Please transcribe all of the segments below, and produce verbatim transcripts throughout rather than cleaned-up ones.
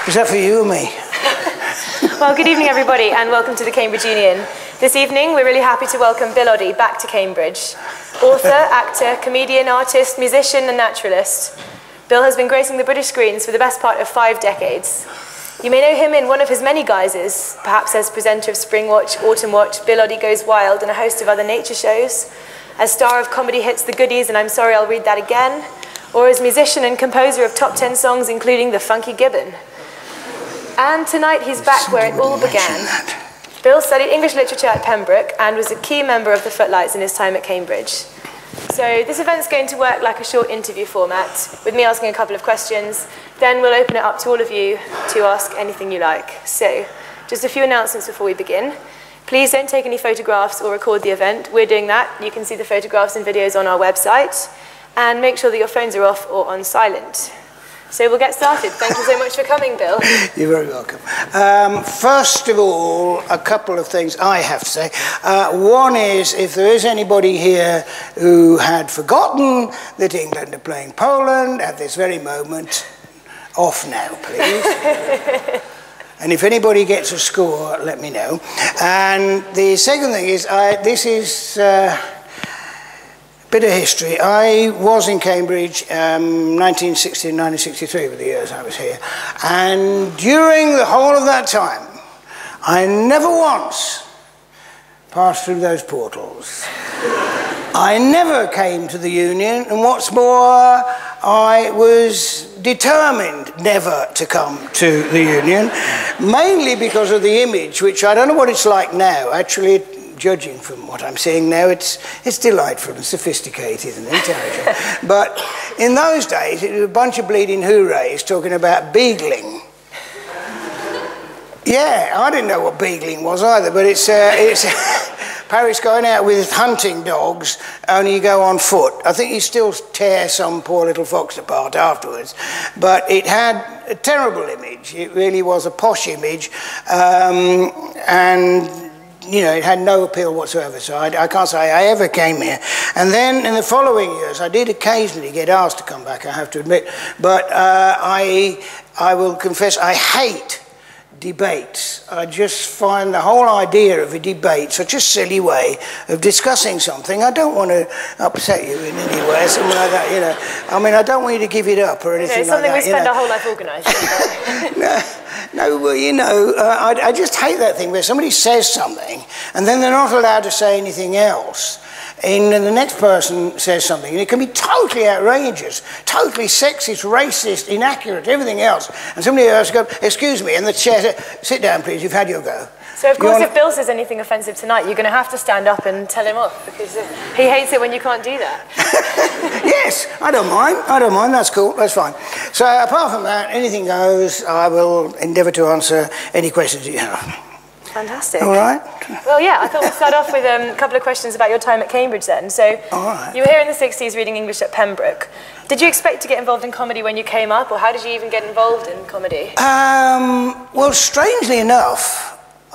Is that for you or me? Well, good evening, everybody, and welcome to the Cambridge Union. This evening, we're really happy to welcome Bill Oddie back to Cambridge. Author, actor, comedian, artist, musician, and naturalist. Bill has been gracing the British screens for the best part of five decades. You may know him in one of his many guises, perhaps as presenter of Springwatch, Autumnwatch, Bill Oddie Goes Wild, and a host of other nature shows, as star of comedy hits The Goodies and I'm Sorry I'll Read That Again, or as musician and composer of top ten songs including The Funky Gibbon. And tonight he's back where it all began. Bill studied English literature at Pembroke and was a key member of the Footlights in his time at Cambridge. So this event's going to work like a short interview format, with me asking a couple of questions, then we'll open it up to all of you to ask anything you like. So, just a few announcements before we begin. Please don't take any photographs or record the event. We're doing that. You can see the photographs and videos on our website. And make sure that your phones are off or on silent. So we'll get started. Thank you so much for coming, Bill. You're very welcome. Um, first of all, a couple of things I have to say. Uh, one is, if there is anybody here who had forgotten that England are playing Poland at this very moment, off now, please. And if anybody gets a score, let me know. And the second thing is, I, this is... Uh, bit of history. I was in Cambridge um, nineteen sixty and nineteen sixty-three were the years I was here, and during the whole of that time I never once passed through those portals. I never came to the Union, and what's more, I was determined never to come to the Union, mainly because of the image, which I don't know what it's like now. Actually, judging from what I'm seeing now, it's, it's delightful and sophisticated and intelligent. But in those days, it was a bunch of bleeding hoorays talking about beagling. Yeah, I didn't know what beagling was either, but it's, uh, it's Paris going out with hunting dogs, only you go on foot. I think you still tear some poor little fox apart afterwards. But it had a terrible image. It really was a posh image. Um, and... You know, it had no appeal whatsoever, so I, I can't say I ever came here. And then in the following years, I did occasionally get asked to come back, I have to admit, but uh, I, I will confess I hate debates. I just find the whole idea of a debate such a silly way of discussing something. I don't want to upset you in any way, something like that, you know. I mean, I don't want you to give it up or anything no, it's like that. Something we spend you know. our whole life organising. no. No, well, you know, uh, I, I just hate that thing where somebody says something and then they're not allowed to say anything else. And then the next person says something and it can be totally outrageous, totally sexist, racist, inaccurate, everything else. And somebody else goes, excuse me, and the chair says, sit down, please, you've had your go. So, of course, if Bill says anything offensive tonight, you're going to have to stand up and tell him off, because he hates it when you can't do that. Yes, I don't mind. I don't mind. That's cool. That's fine. So, apart from that, anything goes. I will endeavour to answer any questions you have. Fantastic. All right. Well, yeah, I thought we'd start off with um, a couple of questions about your time at Cambridge then. So, all right. You were here in the sixties reading English at Pembroke. Did you expect to get involved in comedy when you came up, or how did you even get involved in comedy? Um, well, strangely enough,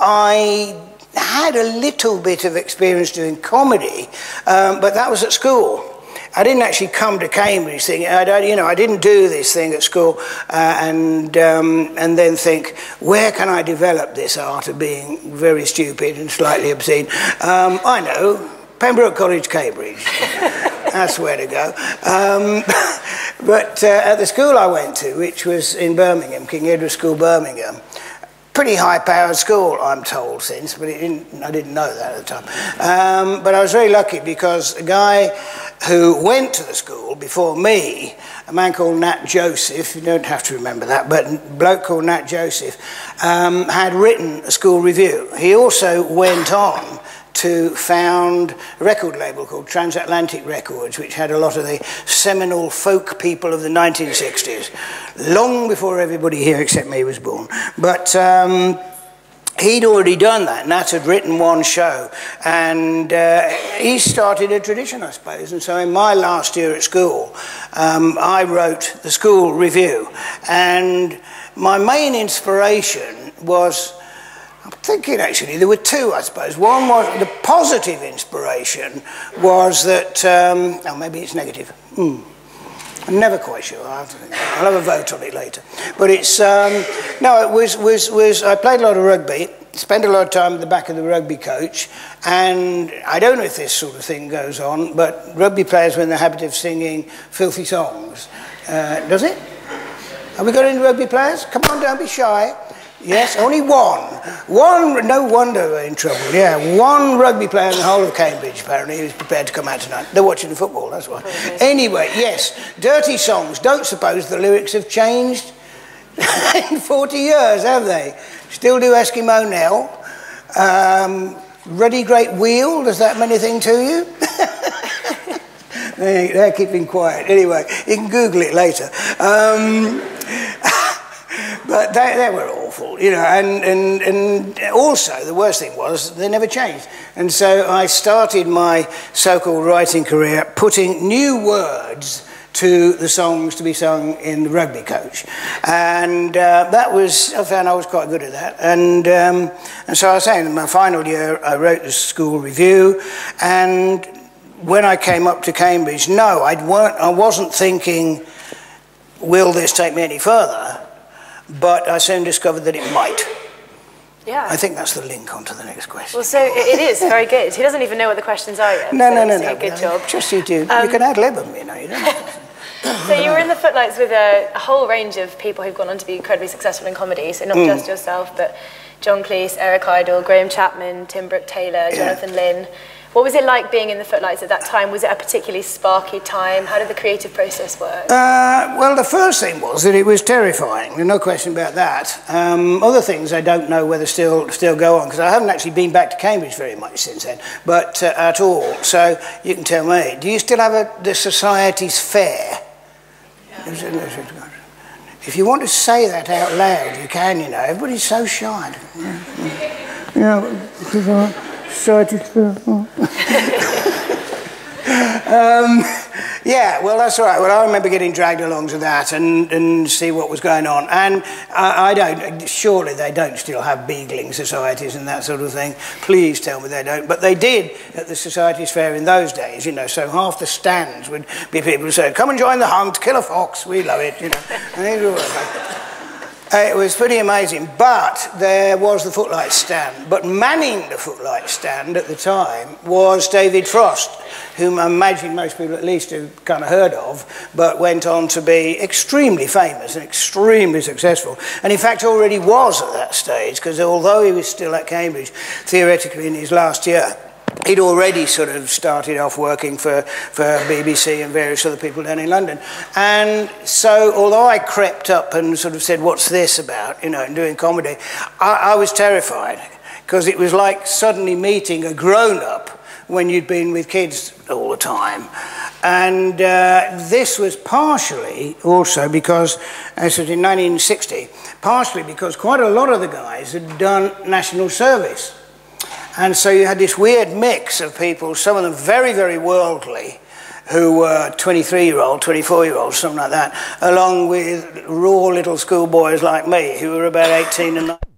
I had a little bit of experience doing comedy, um, but that was at school. I didn't actually come to Cambridge thinking, I, I, you know, I didn't do this thing at school uh, and, um, and then think, where can I develop this art of being very stupid and slightly obscene? Um, I know, Pembroke College, Cambridge. That's where to go. Um, but uh, at the school I went to, which was in Birmingham, King Edward School, Birmingham, pretty high-powered school, I'm told since, but it didn't, I didn't know that at the time. Um, but I was very lucky because a guy who went to the school before me, a man called Nat Joseph, you don't have to remember that, but a bloke called Nat Joseph, um, had written a school review. He also went on to found a record label called Transatlantic Records, which had a lot of the seminal folk people of the nineteen sixties, long before everybody here except me was born. But um, he'd already done that. Nat had written one show, and uh, he started a tradition, I suppose. And so in my last year at school, um, I wrote the school review. And my main inspiration was, I'm thinking actually, there were two, I suppose. One was, the positive inspiration was that, um, oh, maybe it's negative. Mm. I'm never quite sure. I'll have, to think. I'll have a vote on it later. But it's, um, no, it was, was, was, I played a lot of rugby, spent a lot of time at the back of the rugby coach, and I don't know if this sort of thing goes on, but rugby players were in the habit of singing filthy songs. Uh, does it? Have we got any rugby players? Come on, don't be shy. Yes, only one. One, no wonder we're in trouble. Yeah, one rugby player in the whole of Cambridge, apparently, who's prepared to come out tonight. They're watching the football, that's why. Anyway, yes, dirty songs. Don't suppose the lyrics have changed in forty years, have they? Still do Eskimo Nell. Um, Ruddy Great Wheel, does that mean anything to you? they, they're keeping quiet. Anyway, you can Google it later. Um, But they, they were awful, you know, and, and, and also the worst thing was they never changed. And so I started my so-called writing career putting new words to the songs to be sung in the rugby coach. And uh, that was, I found I was quite good at that. And, um, and so I was saying in my final year, I wrote the school review. And when I came up to Cambridge, no, I'd weren't, I wasn't thinking, will this take me any further? But I soon discovered that it might. Yeah. I think that's the link on to the next question. Well, so it is very good. He doesn't even know what the questions are yet. No, so no, no, he's no. doing a good no, job. Just you do. Um, you can ad-lib them, you know. You don't have to. So you were in the Footlights with a, a whole range of people who've gone on to be incredibly successful in comedy. So not mm. just yourself, but John Cleese, Eric Idle, Graham Chapman, Pembroke College, Jonathan yeah. Lynn. What was it like being in the Footlights at that time? Was it a particularly sparky time? How did the creative process work? Uh, well, the first thing was that it was terrifying. There's no question about that. Um, other things I don't know whether still still go on, because I haven't actually been back to Cambridge very much since then, but uh, at all. So you can tell me. Do you still have a, the Society's Fair? Yeah. If you want to say that out loud, you can, you know. Everybody's so shy. Yeah. um, yeah, well, that's all right. Well, I remember getting dragged along to that and, and see what was going on. And I, I don't, surely they don't still have beagling societies and that sort of thing. Please tell me they don't. But they did at the Society's Fair in those days, you know, so half the stands would be people who said, come and join the hunt, kill a fox, we love it, you know. And it was It was pretty amazing, but there was the Footlights stand. But manning the Footlights stand at the time was David Frost, whom I imagine most people at least have kind of heard of, but went on to be extremely famous and extremely successful. And in fact already was at that stage, because although he was still at Cambridge, theoretically in his last year, he'd already sort of started off working for, for B B C and various other people down in London. And so, although I crept up and sort of said, what's this about, you know, and doing comedy, I, I was terrified, because it was like suddenly meeting a grown-up when you'd been with kids all the time. And uh, this was partially also because, as it was in nineteen sixty, partially because quite a lot of the guys had done national service. And so you had this weird mix of people, some of them very, very worldly, who were twenty-three-year-old, twenty-four-year-olds, something like that, along with raw little schoolboys like me, who were about eighteen and nineteen.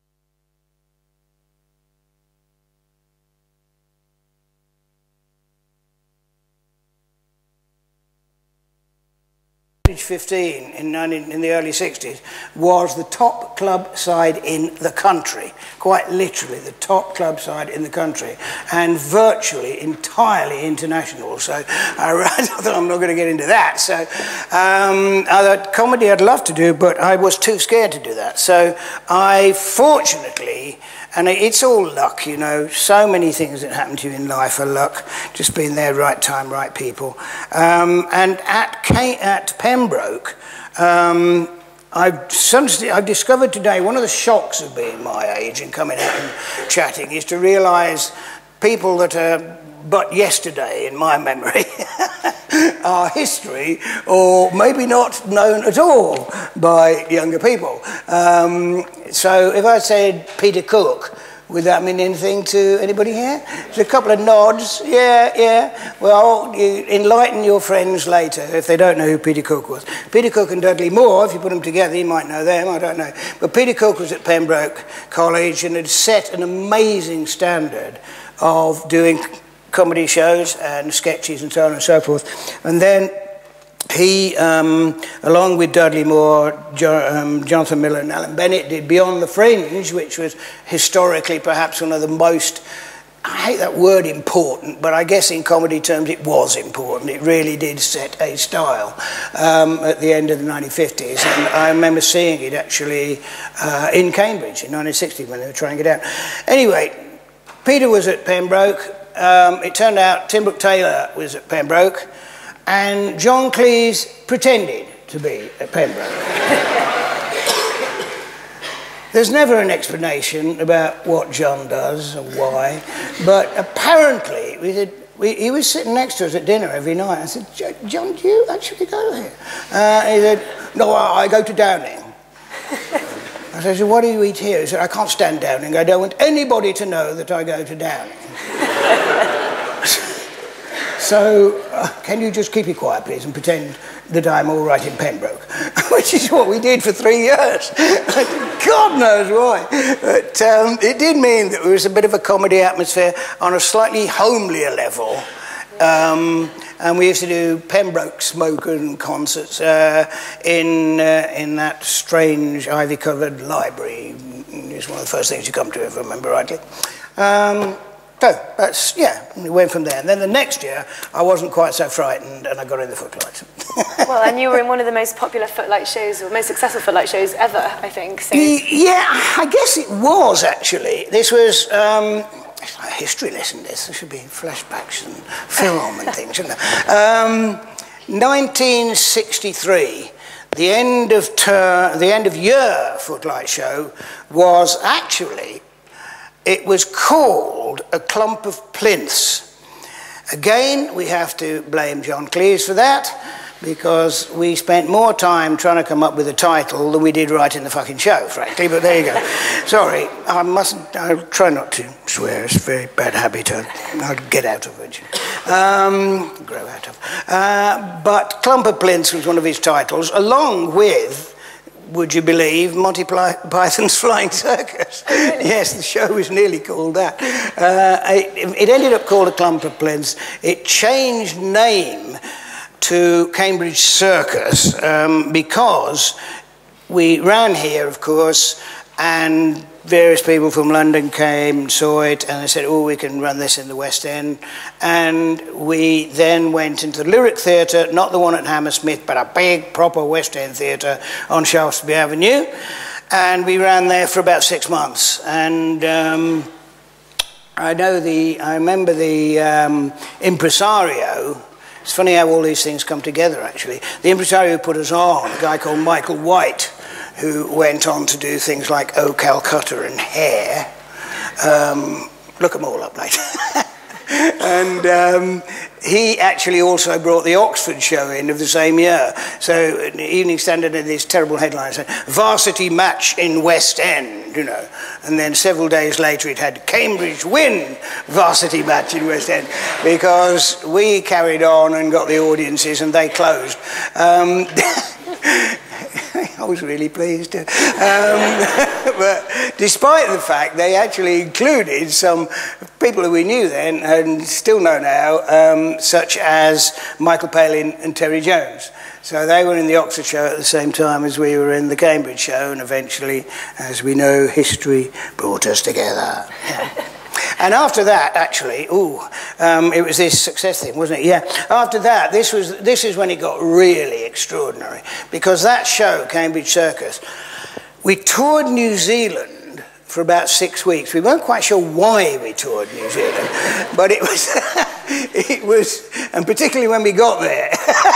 fifteen in, in the early sixties was the top club side in the country, quite literally the top club side in the country, and virtually entirely international. So I thought I'm not going to get into that. So um, other comedy I'd love to do, but I was too scared to do that. So I fortunately, and it's all luck, you know, so many things that happen to you in life are luck, just being there, right time, right people. Um, and at, K at Pembroke, um, I've, I've discovered today, one of the shocks of being my age and coming out and chatting is to realise people that are but yesterday in my memory are history, or maybe not known at all by younger people. Um, so if I said Peter Cook, would that mean anything to anybody here? There's a couple of nods. Yeah, yeah. Well, you enlighten your friends later if they don't know who Peter Cook was. Peter Cook and Dudley Moore, if you put them together, you might know them, I don't know. But Peter Cook was at Pembroke College and had set an amazing standard of doing comedy shows and sketches and so on and so forth. And then he, um, along with Dudley Moore, jo um, Jonathan Miller and Alan Bennett, did Beyond the Fringe, which was historically perhaps one of the most, I hate that word important, but I guess in comedy terms it was important. It really did set a style um, at the end of the nineteen fifties. And I remember seeing it actually uh, in Cambridge in nineteen sixty when they were trying it out. Anyway, Peter was at Pembroke. Um, it turned out Tim Brooke Taylor was at Pembroke. And John Cleese pretended to be at Pembroke. There's never an explanation about what John does or why, but apparently we did, we, he was sitting next to us at dinner every night. I said, John, do you actually go here? Uh, he said, no, I, I go to Downing. I said, so what do you eat here? He said, I can't stand Downing. I don't want anybody to know that I go to Downing. So, uh, can you just keep it quiet, please, and pretend that I'm all right in Pembroke? Which is what we did for three years. God knows why. But um, it did mean that there was a bit of a comedy atmosphere on a slightly homelier level. Um, and we used to do Pembroke smoking concerts uh, in, uh, in that strange ivy-covered library. It's one of the first things you come to, if I remember rightly. Um, So that's, yeah, we went from there. And then the next year, I wasn't quite so frightened and I got in the Footlights. Well, and you were in one of the most popular Footlight shows, or most successful Footlight shows ever, I think. So. Yeah, I guess it was, actually. This was um, it's like a history lesson, this. There should be flashbacks and film and things, shouldn't there? Um, nineteen sixty-three. The end of ter the end of year Footlight show was actually, it was called A Clump of Plinths. Again, we have to blame John Cleese for that, because we spent more time trying to come up with a title than we did writing the fucking show, frankly, but there you go. Sorry, I mustn't, I'll try not to swear, it's a very bad habit, I'll get out of it. Um, grow out of. Uh, but Clump of Plinths was one of his titles, along with, would you believe, Monty Python's Flying Circus. Yes, the show was nearly called that. Uh, it, it ended up called A Clump of Plinths. It changed name to Cambridge Circus um, because we ran here, of course, and various people from London came and saw it, and they said, oh, we can run this in the West End. And we then went into the Lyric Theatre, not the one at Hammersmith, but a big, proper West End theatre on Shaftesbury Avenue. And we ran there for about six months. And um, I know the, I remember the um, impresario. It's funny how all these things come together, actually. The impresario who put us on, a guy called Michael White, who went on to do things like Oh Calcutta and Hair. Um, look them all up later. And um, he actually also brought the Oxford show in of the same year. So the Evening Standard had this terrible headline saying, varsity match in West End, you know. And then several days later it had Cambridge win varsity match in West End, because we carried on and got the audiences and they closed. Um, I was really pleased. Um, but despite the fact they actually included some people who we knew then and still know now, um, such as Michael Palin and Terry Jones. So they were in the Oxford show at the same time as we were in the Cambridge show, and eventually, as we know, history brought us together. Yeah. And after that, actually, ooh, um, it was this success thing, wasn't it? Yeah. After that, this was this is when it got really extraordinary, because that show, Cambridge Circus, we toured New Zealand for about six weeks. We weren't quite sure why we toured New Zealand, but it was, it was, and particularly when we got there.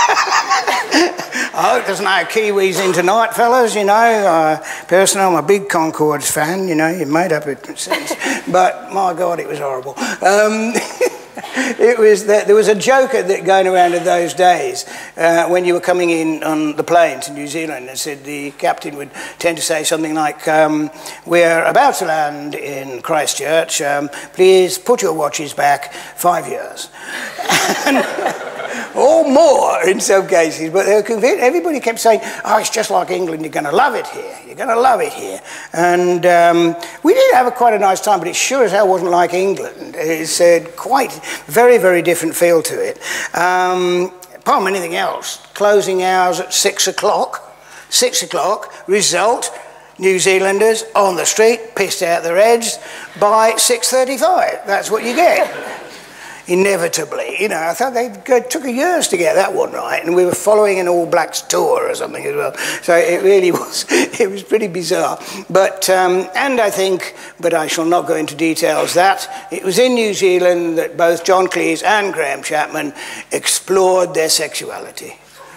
I hope there's no Kiwis in tonight, fellas, you know. Uh, personally, I'm a big Concords fan, you know, you made up it since. But, my God, it was horrible. Um, it was that there was a joke that going around in those days uh, when you were coming in on the plane to New Zealand, and said the captain would tend to say something like, um, we're about to land in Christchurch, um, please put your watches back five years. And, or more in some cases, but they were convinced. Everybody kept saying, oh, it's just like England, you're going to love it here, you're going to love it here. And um, we did have a, quite a nice time, but it sure as hell wasn't like England. It's uh, quite, very, very different feel to it. Um, apart from anything else, closing hours at six o'clock. Six o'clock, result, New Zealanders on the street, pissed out their heads by six thirty-five. That's what you get. Inevitably, you know, I thought they took a years to get that one right, and we were following an All Blacks tour or something as well. So it really was, it was pretty bizarre. But, um, and I think, but I shall not go into details, that it was in New Zealand that both John Cleese and Graham Chapman explored their sexuality.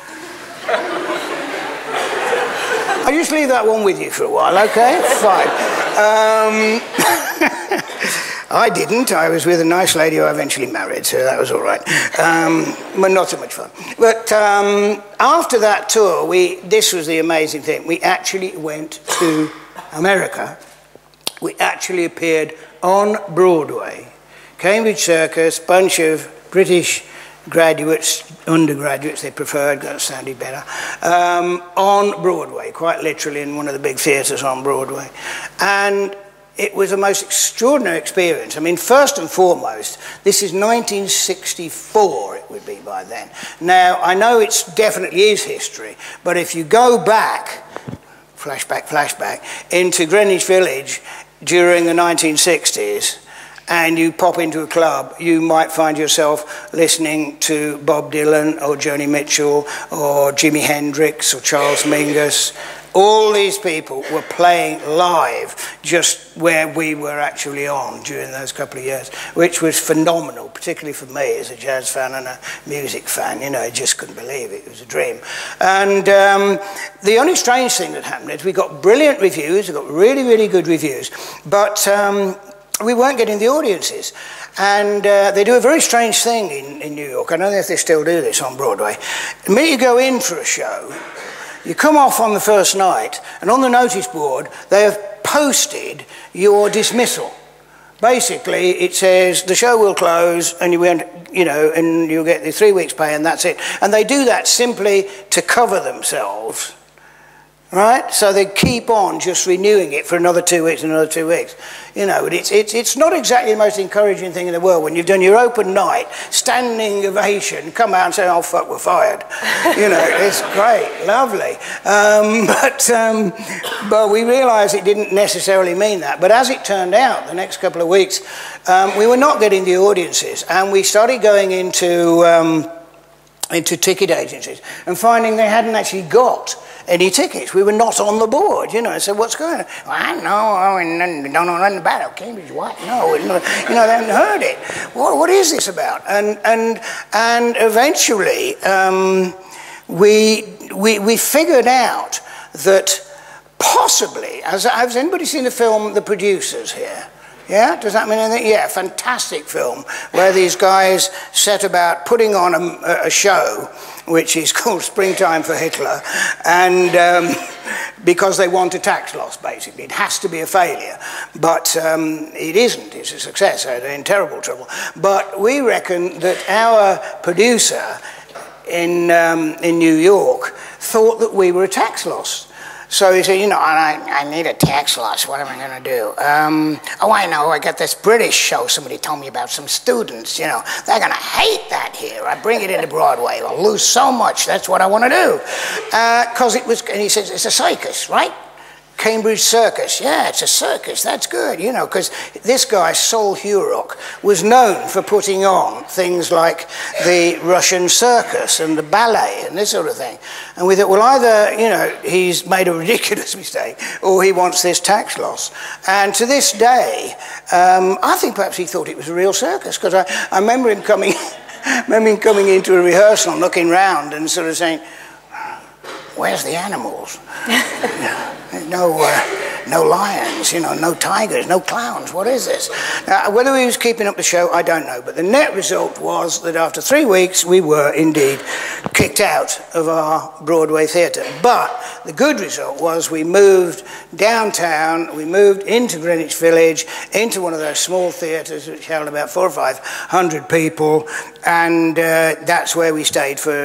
I'll just leave that one with you for a while, okay? Fine. Um, I didn't. I was with a nice lady who I eventually married, so that was all right. Um, but not so much fun. But um, after that tour, we, this was the amazing thing. We actually went to America. We actually appeared on Broadway. Cambridge Circus, bunch of British graduates, undergraduates, they preferred, that sounded better, um, on Broadway, quite literally in one of the big theatres on Broadway. And it was a most extraordinary experience. I mean, first and foremost, this is nineteen sixty-four, it would be by then. Now, I know it definitely is history, but if you go back, flashback, flashback, into Greenwich Village during the nineteen sixties, and you pop into a club, you might find yourself listening to Bob Dylan or Joni Mitchell or Jimi Hendrix or Charles Mingus. All these people were playing live just where we were actually on during those couple of years, which was phenomenal, particularly for me as a jazz fan and a music fan. You know, I just couldn't believe it. It was a dream. And um, the only strange thing that happened is we got brilliant reviews, we got really, really good reviews, but um, we weren't getting the audiences. And uh, they do a very strange thing in, in New York. I don't know if they still do this on Broadway. The minute you go in for a show, you come off on the first night, and on the notice board, they have posted your dismissal. Basically, it says the show will close, and you went, you know, and you'll get the three weeks' pay, and that's it. And they do that simply to cover themselves, right? So they keep on just renewing it for another two weeks and another two weeks. You know, but it's, it's, it's not exactly the most encouraging thing in the world when you've done your open night, standing ovation, come out and say, oh, fuck, we're fired. You know, it's great, lovely. Um, but, um, but we realised it didn't necessarily mean that. But as it turned out, the next couple of weeks, um, we were not getting the audiences, and we started going into, um, into ticket agencies and finding they hadn't actually got any tickets. We were not on the board, you know. So what's going on? Well, I know, I don't know nothing about it. Cambridge, what? No, you know, they haven't heard it. What, what is this about? And and and eventually, um, we we we figured out that possibly, has, has anybody seen the film The Producers here? Yeah, does that mean anything? Yeah, fantastic film where these guys set about putting on a, a show which is called Springtime for Hitler, and um, because they want a tax loss, basically. It has to be a failure, but um, it isn't. It's a success. They're in terrible trouble. But we reckon that our producer in, um, in New York thought that we were a tax loss. So he said, you know, I, I need a tax loss. What am I going to do? Um, oh, I know. I got this British show. Somebody told me about some students. You know, they're going to hate that here. I bring it into Broadway. I'll lose so much. That's what I want to do. Because uh, it was, and he says, it's a circus, right? Cambridge Circus. Yeah, it's a circus. That's good, you know, because this guy, Sol Hurok, was known for putting on things like the Russian circus and the ballet and this sort of thing. And we thought, well, either, you know, he's made a ridiculous mistake or he wants this tax loss. And to this day, um, I think perhaps he thought it was a real circus, because I, I remember him coming, remember him coming into a rehearsal and looking round and sort of saying, where's the animals? No, uh, no lions, you know, no tigers, no clowns. What is this? Uh, whether he was keeping up the show, I don't know. But the net result was that after three weeks, we were indeed kicked out of our Broadway theatre. But the good result was we moved downtown, we moved into Greenwich Village, into one of those small theatres which held about four or five hundred people, and uh, that's where we stayed for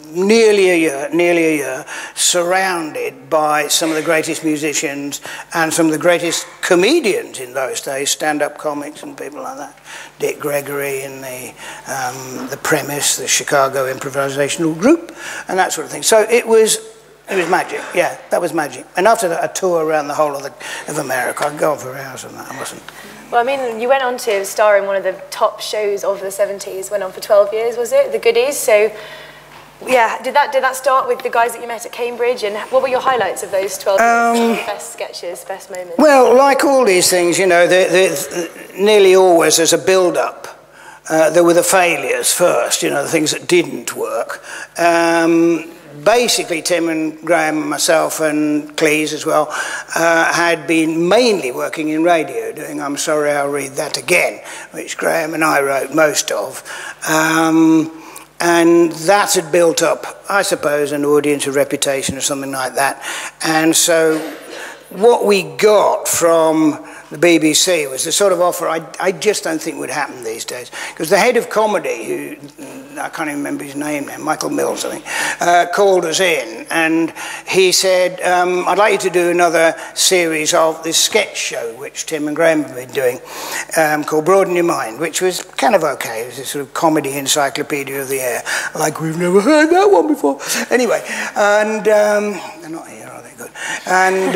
nearly a year, nearly a year, surrounded by some of the greatest musicians and some of the greatest comedians in those days, stand-up comics and people like that. Dick Gregory and the, um, the Premise, the Chicago improvisational group, and that sort of thing. So it was, it was magic, yeah, that was magic. And after that, a tour around the whole of, the, of America. I could go on for hours on that, I wasn't. Well, I mean, you went on to star in one of the top shows of the seventies, went on for twelve years, was it? The Goodies, so... Yeah, did that did that start with the guys that you met at Cambridge, and what were your highlights of those twelve um, best sketches, best moments? Well, like all these things, you know, they're, they're, nearly always there's a build-up. Uh, there were the failures first, you know, the things that didn't work. Um, basically, Tim and Graham and myself and Cleese as well uh, had been mainly working in radio, doing I'm Sorry, I'll Read That Again, which Graham and I wrote most of. Um, And that had built up, I suppose, an audience, a reputation or something like that. And so what we got from the B B C was the sort of offer I, I just don't think would happen these days. Because the head of comedy, who, I can't even remember his name now, Michael Mills, I think, uh, called us in. And he said, um, I'd like you to do another series of this sketch show, which Tim and Graham have been doing, um, called Broaden Your Mind, which was kind of okay. It was a sort of comedy encyclopedia of the air, like we've never heard that one before. Anyway, and um, they're not here, are they? Good. And...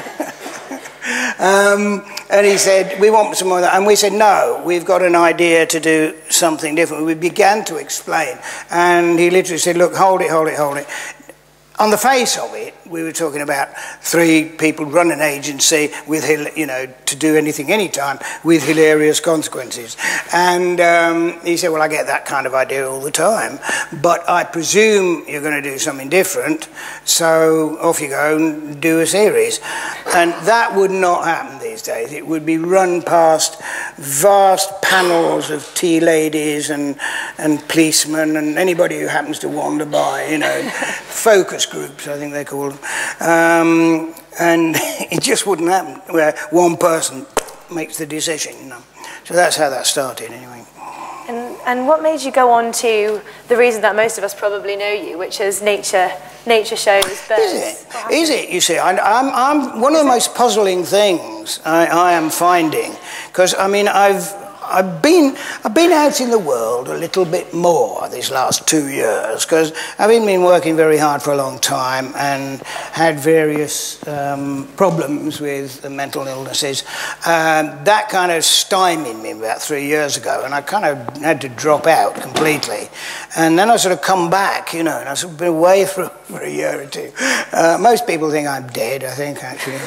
Um, and he said, we want some more of that. And we said, no, we've got an idea to do something different. We began to explain. And he literally said, look, hold it, hold it, hold it. On the face of it, we were talking about three people run an agency with, you know, to do anything, anytime, with hilarious consequences. And um, he said, well, I get that kind of idea all the time, but I presume you're going to do something different, so off you go and do a series. And that would not happen these days. It would be run past vast panels of tea ladies and, and policemen and anybody who happens to wander by, you know, focus groups, I think they call them. Um, and it just wouldn't happen where one person makes the decision, you know. So that's how that started, anyway. And, and what made you go on to the reason that most of us probably know you, which is nature, nature shows, birds? Is it? Is it? You see, I, I'm, I'm one of the most puzzling things I, I am finding, because I mean, I've. I've been, I've been out in the world a little bit more these last two years because I've been working very hard for a long time and had various um, problems with mental illnesses. Um, that kind of stymied me about three years ago, and I kind of had to drop out completely. And then I sort of come back, you know, and I've sort of been away for, for a year or two. Uh, most people think I'm dead, I think, actually.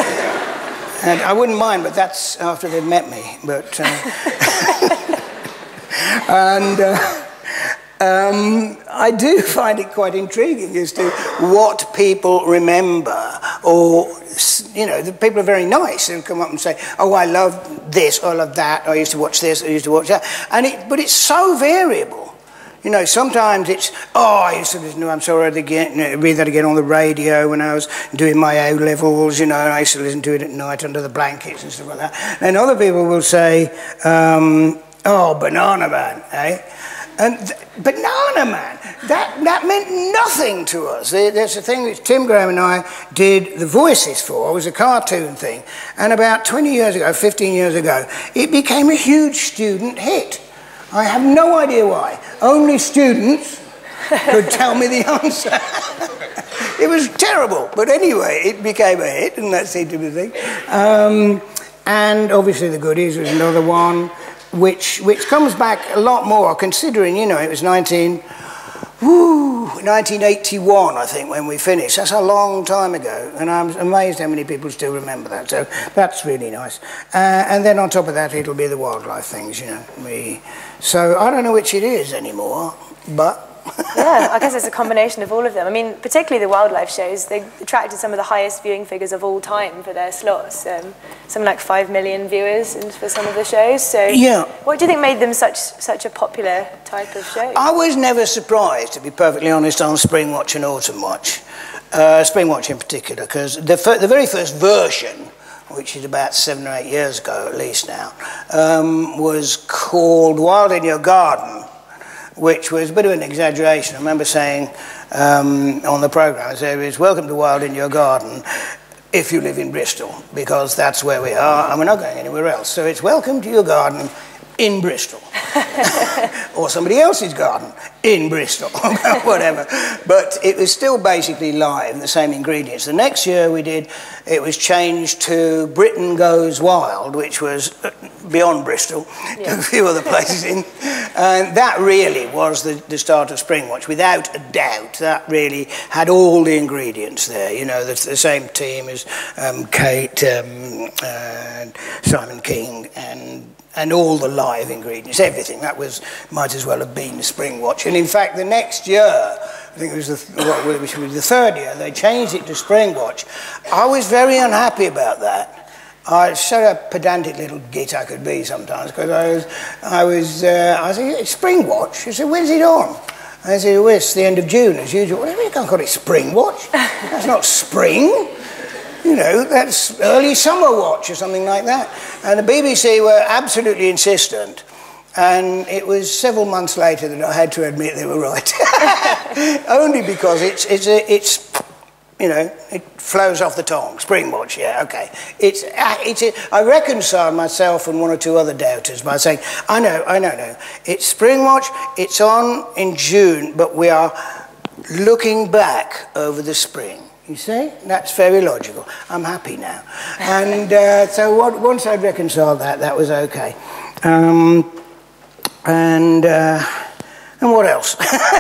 And I wouldn't mind, but that's after they've met me. But uh, and uh, um, I do find it quite intriguing as to what people remember, or you know, the people are very nice and come up and say, "Oh, I love this, or I love that. I used to watch this, I used to watch that." And it, but it's so variable. You know, sometimes it's, oh, I used to listen to I'm Sorry, I'd again, read that again on the radio when I was doing my O-levels, you know, and I used to listen to it at night under the blankets and stuff like that. And other people will say, um, oh, Banana Man, eh? And th Banana Man, that, that meant nothing to us. There's a thing that Tim Graham and I did the voices for. It was a cartoon thing. And about twenty years ago, fifteen years ago, it became a huge student hit. I have no idea why. Only students could tell me the answer. It was terrible, but anyway, it became a hit, and that seemed to be the thing. Um, and obviously the Goodies was another one, which which comes back a lot more, considering, you know, it was nineteen, woo, nineteen eighty-one, I think, when we finished. That's a long time ago, and I'm amazed how many people still remember that, so that's really nice. Uh, and then on top of that, it'll be the wildlife things, you know. We, so I don't know which it is anymore, but... Yeah, I guess it's a combination of all of them. I mean, particularly the wildlife shows, they attracted some of the highest viewing figures of all time for their slots. Um, something like five million viewers for some of the shows. So yeah. What do you think made them such such a popular type of show? I was never surprised, to be perfectly honest, on Springwatch and Autumnwatch. Uh, Springwatch in particular, because the, the very first version, which is about seven or eight years ago at least now, um, was called Wild in Your Garden, which was a bit of an exaggeration. I remember saying um, on the programme, I said, it's welcome to Wild in Your Garden if you live in Bristol, because that's where we are and we're not going anywhere else. So it's welcome to your garden in Bristol. Or somebody else's garden in Bristol, whatever. But it was still basically live, the same ingredients. The next year we did, it was changed to Britain Goes Wild, which was beyond Bristol, yeah. a few other places in. And that really was the, the start of Springwatch, without a doubt. That really had all the ingredients there. You know, the, the same team as um, Kate, um, and Simon King, and and all the live ingredients, everything. That was, might as well have been Springwatch. And in fact, the next year, I think it was the, what, which was the third year, they changed it to Springwatch. I was very unhappy about that. I was such a pedantic little git I could be sometimes, because I was, I was, uh, I said, it's Springwatch. I said, when's it on? I said, well, it's the end of June, as usual. Well, you can't call it Springwatch. That's not spring. You know, that's early summer watch or something like that. And the B B C were absolutely insistent. And it was several months later that I had to admit they were right. Only because it's, it's, a, it's, you know, it flows off the tongue. Springwatch, yeah, okay. It's, it's a, I reconciled myself and one or two other doubters by saying, I know, I know, no. It's Springwatch, it's on in June, but we are looking back over the spring. You see? That's very logical. I'm happy now. And uh, so what, once I'd reconciled that, that was okay. Um, and, uh, and what else?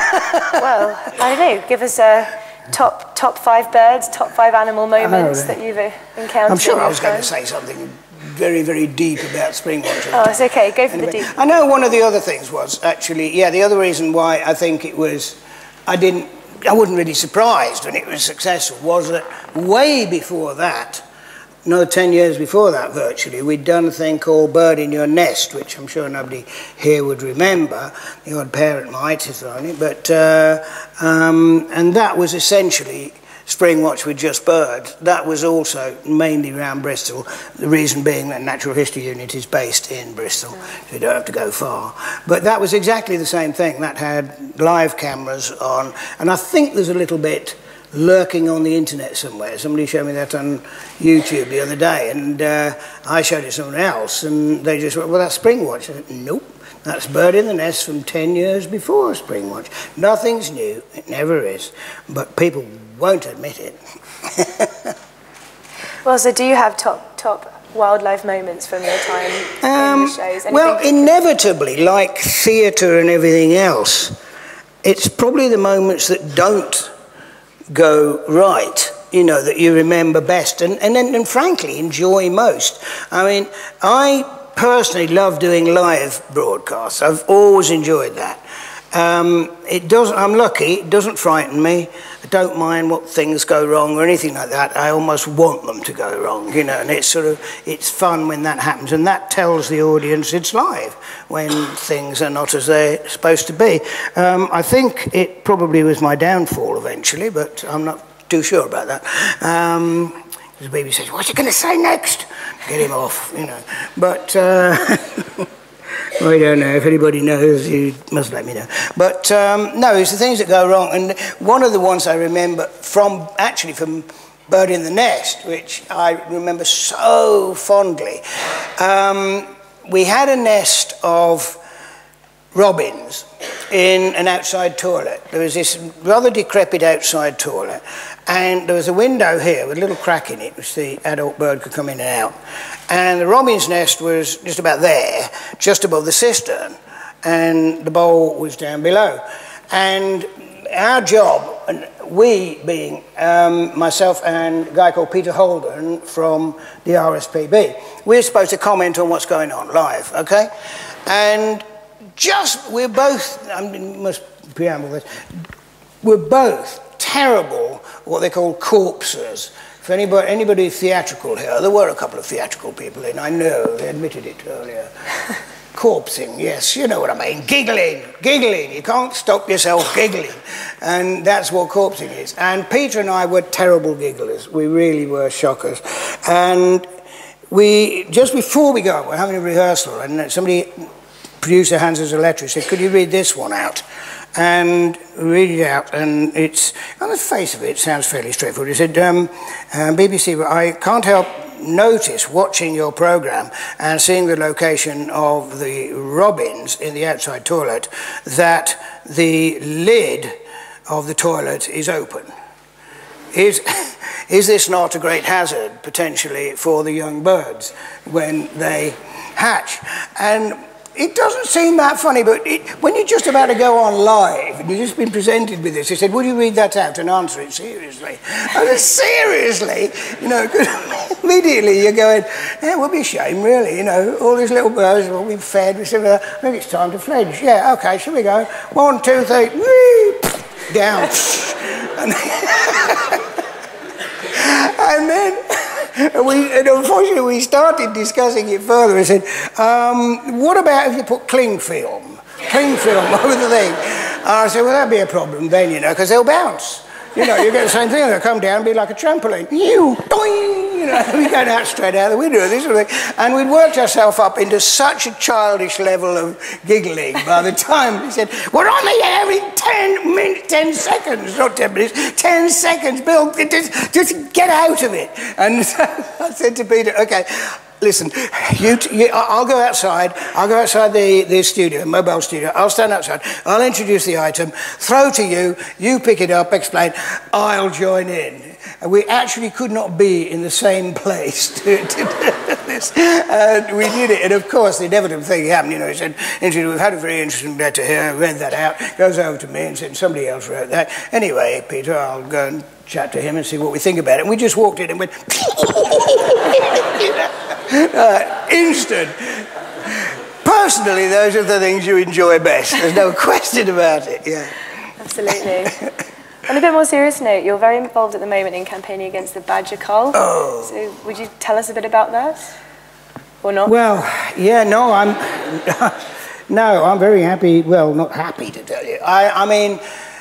Well, I don't know. Give us a top top five birds, top five animal moments oh, that you've encountered. I'm sure I was going to say something very, very deep about Springwatch. Oh, it's okay. Go for anyway, the deep. I know one of the other things was, actually, yeah, the other reason why I think it was, I didn't, I wasn't really surprised when it was successful, was that way before that, another ten years before that virtually, we'd done a thing called Bird in Your Nest, which I'm sure nobody here would remember. The odd parent might have thrown it, but, uh, um, and that was essentially Springwatch with just birds. That was also mainly around Bristol, the reason being that Natural History Unit is based in Bristol, so you don't have to go far. But that was exactly the same thing. That had live cameras on, and I think there's a little bit lurking on the internet somewhere. Somebody showed me that on YouTube the other day, and uh, I showed it to someone else, and they just went, well, that's Springwatch. I said, nope, that's Bird in the Nest from ten years before Springwatch. Nothing's new, it never is, but people won't admit it. Well, so do you have top top wildlife moments from your time um, in the shows? Anything well, inevitably, like theatre and everything else, it's probably the moments that don't go right, you know, that you remember best and, and, and, and frankly enjoy most. I mean, I personally love doing live broadcasts. I've always enjoyed that. Um, it doesn't, I'm lucky, it doesn't frighten me. I don't mind what things go wrong or anything like that. I almost want them to go wrong, you know, and it's sort of, it's fun when that happens, and that tells the audience it's live when things are not as they're supposed to be. Um, I think it probably was my downfall eventually, but I'm not too sure about that. Um, the baby says, what's he going to say next? Get him off, you know. But uh, I don't know. If anybody knows, you must let me know. But um, no, it's the things that go wrong. And one of the ones I remember from, actually from Bird in the Nest, which I remember so fondly. Um, we had a nest of robins in an outside toilet. There was this rather decrepit outside toilet, and there was a window here with a little crack in it which the adult bird could come in and out. And the robin's nest was just about there, just above the cistern, and the bowl was down below. And our job, and we being um, myself and a guy called Peter Holden from the R S P B, we were supposed to comment on what's going on live, okay? And just, we're both, I must preamble this, we're both terrible, what they call corpsers. For anybody, anybody theatrical here, there were a couple of theatrical people in, I know, they admitted it earlier. Corpsing, yes, you know what I mean. Giggling, giggling, you can't stop yourself giggling. And that's what corpsing is. And Peter and I were terrible gigglers. We really were shockers. And we, just before we go, we're having a rehearsal, and somebody, producer Hans as a letter, said, could you read this one out? and read it out, and it's, on the face of it, it sounds fairly straightforward. He said, um, uh, B B C, I can't help notice watching your programme and seeing the location of the robins in the outside toilet that the lid of the toilet is open. Is, is this not a great hazard, potentially, for the young birds when they hatch? And it doesn't seem that funny, but it, when you're just about to go on live and you've just been presented with this, he said, would you read that out and answer it seriously? I said, seriously? You know, immediately you're going, yeah, it would be a shame, really, you know, all these little birds will be fed. We said, I think it's time to fledge. Yeah, okay, shall we go? One, two, three, whee, down. and, and then... And, we, and unfortunately, we started discussing it further. I said, um, what about if you put cling film? Cling film over the thing. And I said, well, that'd be a problem then, you know, because they'll bounce. You know, you get the same thing. They'll come down and be like a trampoline. You, doing, you know, we go out straight out the window, this sort of thing. And we'd worked ourselves up into such a childish level of giggling by the time we said, we're on the air in ten minutes, ten seconds, not ten minutes, ten seconds, Bill, just, just get out of it. And so I said to Peter, okay, listen, you, you, I'll go outside, I'll go outside the, the studio, mobile studio, I'll stand outside, I'll introduce the item, throw to you, you pick it up, explain, I'll join in. And we actually could not be in the same place to, to do this. And we did it, and of course the inevitable thing happened, you know, he said, we've had a very interesting letter here, I read that out, goes over to me and said, somebody else wrote that. Anyway, Peter, I'll go and chat to him and see what we think about it. And we just walked in and went, uh, instant. Personally, those are the things you enjoy best. There's no question about it, yeah. Absolutely. On a bit more serious note, you're very involved at the moment in campaigning against the badger cull. Oh. So would you tell us a bit about that? Or not? Well, yeah, no, I'm... no, I'm very happy, well, not happy to tell you. I, I mean...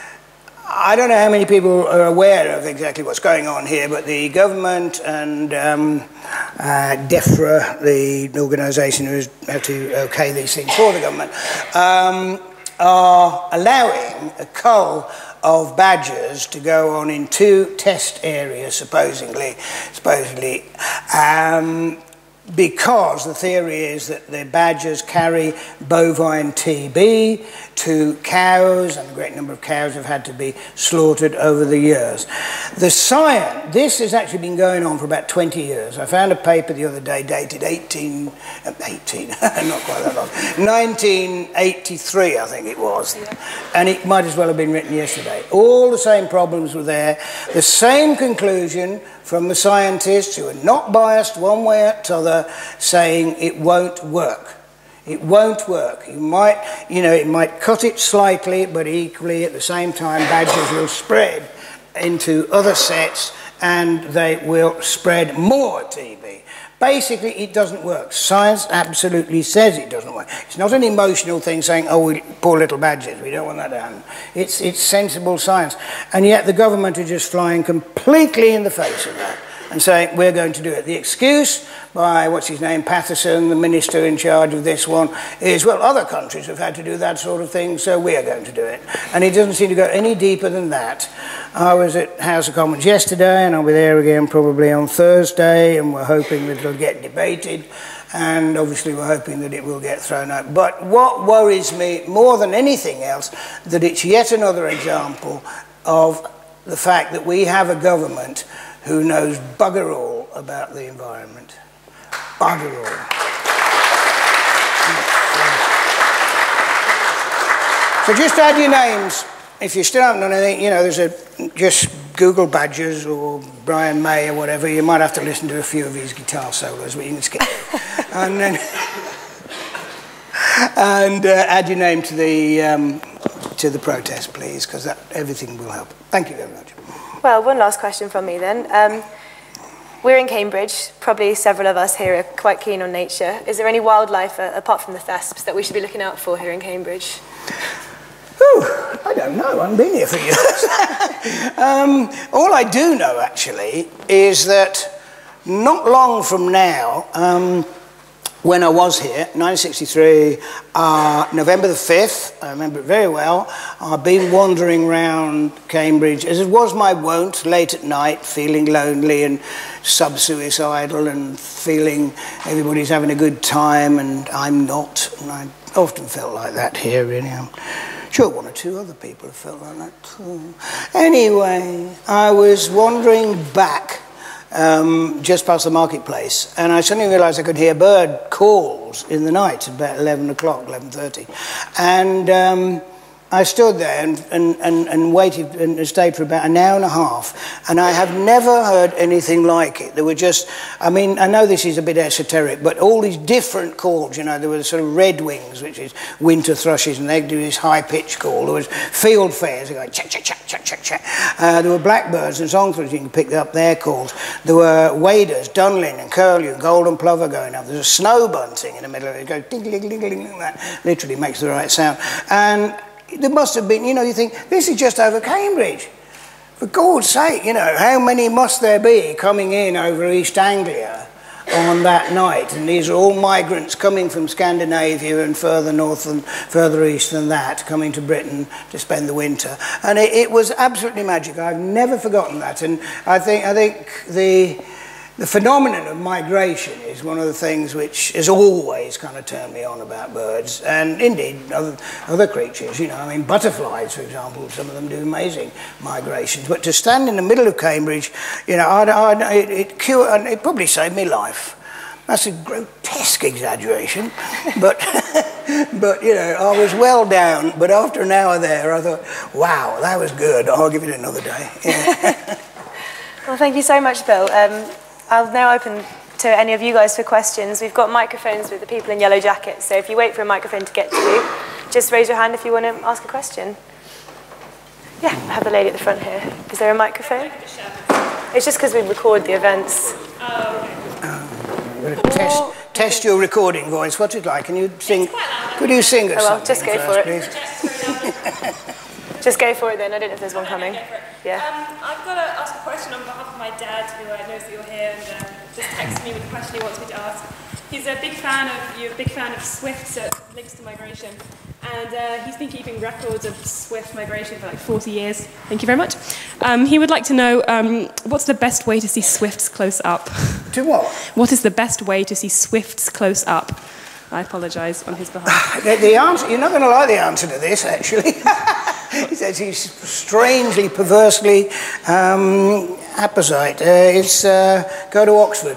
I don't know how many people are aware of exactly what's going on here, but the government and um, uh, DEFRA, the organisation who has to okay these things for the government, um, are allowing a cull of badgers to go on in two test areas, supposedly, supposedly um, because the theory is that the badgers carry bovine T B to cows, and a great number of cows have had to be slaughtered over the years. The science, this has actually been going on for about twenty years. I found a paper the other day dated eighteen, eighteen, not quite that long, nineteen eighty-three I think it was, and it might as well have been written yesterday. All the same problems were there, the same conclusion from the scientists who are not biased one way or the other, saying it won't work. It won't work. You might, you know, it might cut it slightly, but equally at the same time, badgers will spread into other sets and they will spread more T B. Basically, it doesn't work. Science absolutely says it doesn't work. It's not an emotional thing saying, oh, we, poor little badgers, we don't want that to happen. It's, it's sensible science. And yet the government are just flying completely in the face of that and saying, we're going to do it. The excuse by, what's his name, Patterson, the minister in charge of this one, is, well, other countries have had to do that sort of thing, so we're going to do it. And it doesn't seem to go any deeper than that. I was at House of Commons yesterday, and I'll be there again probably on Thursday, and we're hoping that it'll get debated, and obviously we're hoping that it will get thrown out. But what worries me more than anything else, that it's yet another example of the fact that we have a government who knows bugger all about the environment. Bugger all. So just add your names. If you still haven't done anything, you know, there's a, just Google badgers or Brian May or whatever, you might have to listen to a few of his guitar solos, but you can skip it. And then, and uh, add your name to the, um, to the protest, please, because that everything will help. Thank you very much. Well, one last question from me then. Um, we're in Cambridge, probably several of us here are quite keen on nature. Is there any wildlife, uh, apart from the thesps, that we should be looking out for here in Cambridge? Ooh, I don't know, I haven't been here for years. um, all I do know, actually, is that not long from now, um, when I was here, nineteen sixty-three, uh, November the fifth, I remember it very well. I've been wandering around Cambridge, as it was my wont, late at night, feeling lonely and sub-suicidal and feeling everybody's having a good time and I'm not. And I often felt like that here, really. I'm sure one or two other people have felt like that too. Anyway, I was wandering back Um, just past the marketplace, and I suddenly realised I could hear bird calls in the night at about eleven o'clock, eleven thirty, and um, I stood there and, and, and, and waited and stayed for about an hour and a half, and I have never heard anything like it. There were just, I mean, I know this is a bit esoteric, but all these different calls, you know, there were sort of redwings, which is winter thrushes, and they do this high-pitched call. There was field fares, they go chack, chack, chack, chack, chack, chack. Uh, there were blackbirds and songsters, you can pick up their calls. There were waders, dunlin and curlew and golden plover going up. There's a snow bunting in the middle of it. It goes ding, ding, ding, ding, ding, that literally makes the right sound. And there must have been, you know, you think, this is just over Cambridge. For God's sake, you know, how many must there be coming in over East Anglia on that night? And these are all migrants coming from Scandinavia and further north and further east than that, coming to Britain to spend the winter. And it, it was absolutely magic. I've never forgotten that. And I think, I think the... The phenomenon of migration is one of the things which has always kind of turned me on about birds, and indeed other, other creatures, you know, I mean butterflies, for example, some of them do amazing migrations. But to stand in the middle of Cambridge, you know, I'd, I'd, it, it, cure, and it probably saved me life. That's a grotesque exaggeration, but, but, you know, I was well down, but after an hour there, I thought, wow, that was good, I'll give it another day. Yeah. Well, thank you so much, Bill. Um, I'll now open to any of you guys for questions. We've got microphones with the people in yellow jackets, so if you wait for a microphone to get to you, just raise your hand if you want to ask a question. Yeah, I have the lady at the front here. Is there a microphone? It's just because we record the events. Oh, okay. Test, test your recording voice. What's it like? Can you sing? Could you sing us oh, well, something just go first, for it. please? Just go for it then. I don't know if there's one coming. Yeah. Um, I've got to ask a question on behalf of my dad, who uh, knows that you're here, and um, just texted me with a question he wants me to ask. He's a big fan of you're a big fan of swift, so it links to migration, and uh, he's been keeping records of swift migration for like forty years. Thank you very much. Um, he would like to know um, what's the best way to see swifts close up. To what? What is the best way to see swifts close up? I apologise on his behalf. the, the answer, you're not going to like the answer to this, actually. He says he's strangely, perversely um, apposite. Uh, it's uh, go to Oxford.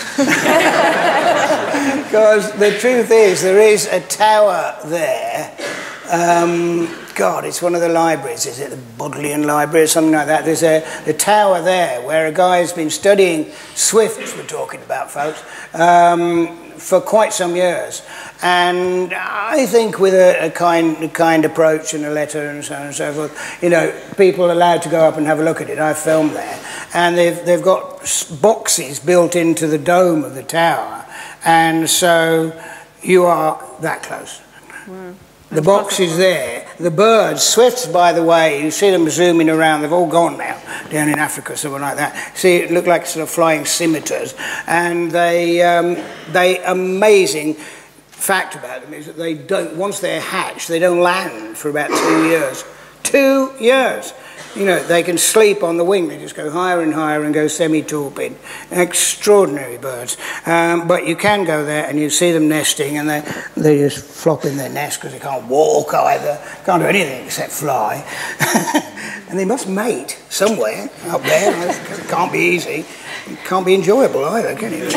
Because the truth is, there is a tower there. Um, God, it's one of the libraries. Is it the Bodleian Library or something like that? There's a, a tower there where a guy's been studying swifts, we're talking about, folks, um, for quite some years. And I think with a, a, kind, a kind approach and a letter and so on and so forth, you know, people are allowed to go up and have a look at it. I filmed there. And they've, they've got boxes built into the dome of the tower. And so you are that close. Wow. The box is there. The birds, swifts, by the way, you see them zooming around. They've all gone now, down in Africa, something like that. See, it look like sort of flying scimitars. And they, um, they amazing fact about them is that they don't, once they're hatched, they don't land for about two years. Two years. You know, they can sleep on the wing. They just go higher and higher and go semi-torpid. Extraordinary birds. Um, but you can go there and you see them nesting, and they they just flop in their nest because they can't walk either. Can't do anything except fly. And they must mate somewhere up there. It can't be easy. It can't be enjoyable either, can it?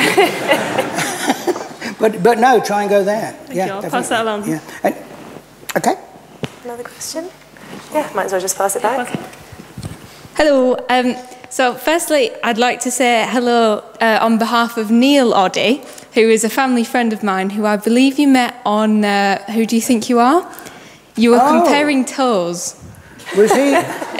but but no, try and go there. Thank yeah, you. I'll definitely. pass that along. Yeah. And, okay. Another question? Yeah, might as well just pass it back. Hello. Um, so firstly, I'd like to say hello uh, on behalf of Neil Oddie, who is a family friend of mine, who I believe you met on uh, Who Do You Think You Are? You were oh. comparing toes. Was he?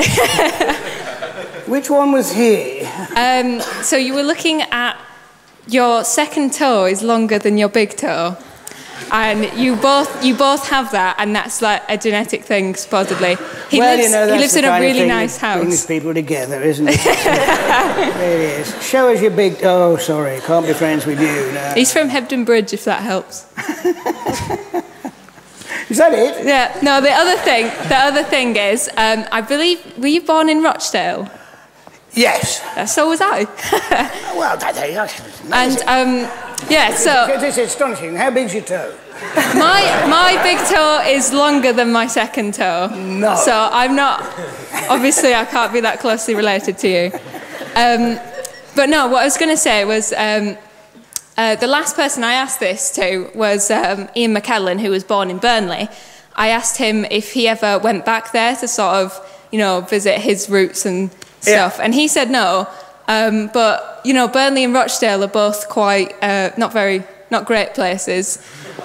Which one was he? Um, so you were looking at your second toe is longer than your big toe. And you both you both have that, and that's like a genetic thing, supposedly. He well, lives, you know, he lives in a really nice house. Brings people together, isn't it? It really is. Show us your big... Oh, sorry, can't be friends with you. No. He's from Hebden Bridge, if that helps. Is that it? Yeah. No, the other thing, the other thing is, um, I believe, were you born in Rochdale? Yes. Uh, so was I. Well, that, that, and um, yeah, so it's astonishing. How big's your toe? my my big toe is longer than my second toe. No. So I'm not. Obviously, I can't be that closely related to you. Um, but no, what I was going to say was um, uh, the last person I asked this to was um, Ian McKellen, who was born in Burnley. I asked him if he ever went back there to sort of, you know, visit his roots and stuff, yeah. And he said no. Um, but you know, Burnley and Rochdale are both quite uh, not very, not great places.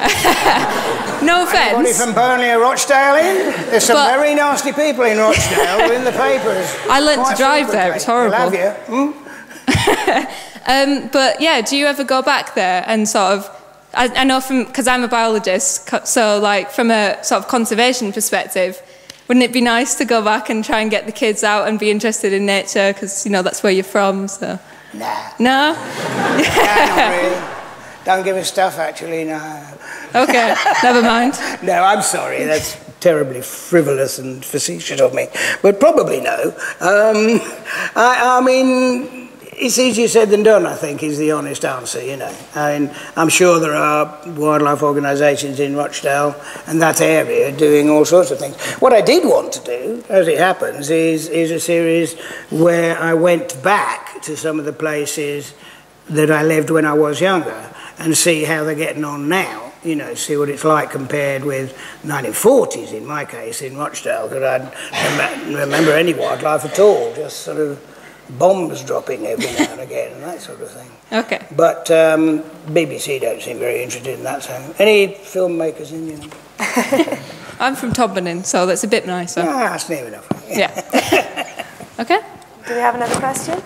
No offence. Anybody from Burnley or Rochdale in? There's some but, very nasty people in Rochdale in the papers. I learnt to drive there. It's horrible. Have you? Hmm? um, but yeah, do you ever go back there and sort of? I, I know from because I'm a biologist, so like from a sort of conservation perspective. Wouldn't it be nice to go back and try and get the kids out and be interested in nature? Because, you know, that's where you're from, so... Nah. No? Yeah, not really. Don't give us stuff, actually, no. OK, never mind. No, I'm sorry, that's terribly frivolous and facetious of me. But probably no. Um, I, I mean... It's easier said than done, I think, is the honest answer, you know. I mean, I'm sure there are wildlife organisations in Rochdale and that area doing all sorts of things. What I did want to do, as it happens, is, is a series where I went back to some of the places that I lived when I was younger and see how they're getting on now, you know, see what it's like compared with nineteen forties, in my case, in Rochdale, because I don't remember any wildlife at all, just sort of bombs dropping every now and again and that sort of thing. Okay. But um, B B C don't seem very interested in that. So, any filmmakers in you? I'm from Todmorden, so that's a bit nicer. Ah, that's near enough. Yeah. Okay. Do we have another question?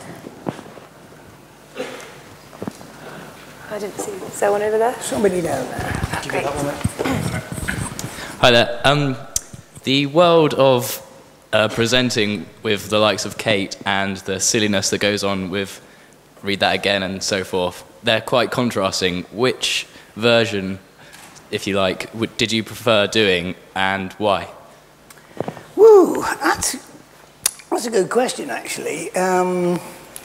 I didn't see. Is there one over there? Somebody down there. Great. Hi there. Um, the world of Uh, presenting with the likes of Kate and the silliness that goes on with Read That Again and so forth, they're quite contrasting. Which version, if you like, would, did you prefer doing and why? Woo, that's, that's a good question, actually. Um,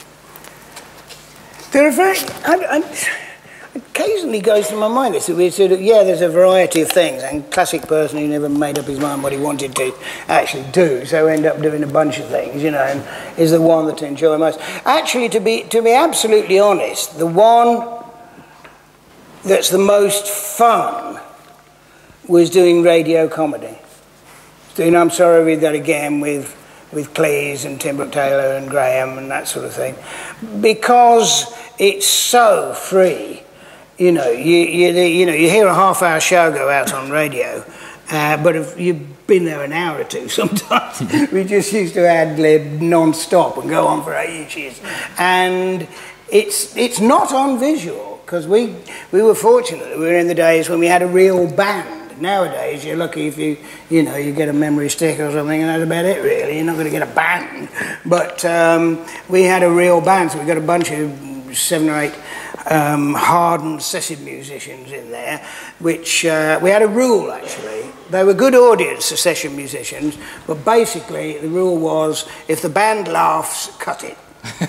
there are very... I, I, occasionally goes through my mind, it's a weird sort of, yeah, there's a variety of things, and classic person who never made up his mind what he wanted to actually do, so end up doing a bunch of things, you know, and is the one that I enjoy most. Actually, to be, to be absolutely honest, the one that's the most fun was doing radio comedy. Doing I'm Sorry, Read That Again with, with Cleese and Pembroke Taylor and Graham and that sort of thing, because it's so free. You know, you, you, you know, you hear a half-hour show go out on radio, uh, but if you've been there an hour or two sometimes, we just used to ad-lib non-stop and go on for ages. And it's, it's not on visual, because we, we were fortunate. We were in the days when we had a real band. Nowadays, you're lucky if you, you know, you get a memory stick or something, and that's about it, really. You're not going to get a band. But um, we had a real band, so we got a bunch of seven or eight um, hardened session musicians in there, which uh, we had a rule, actually. They were good audience, the session musicians, but basically the rule was, if the band laughs, cut it.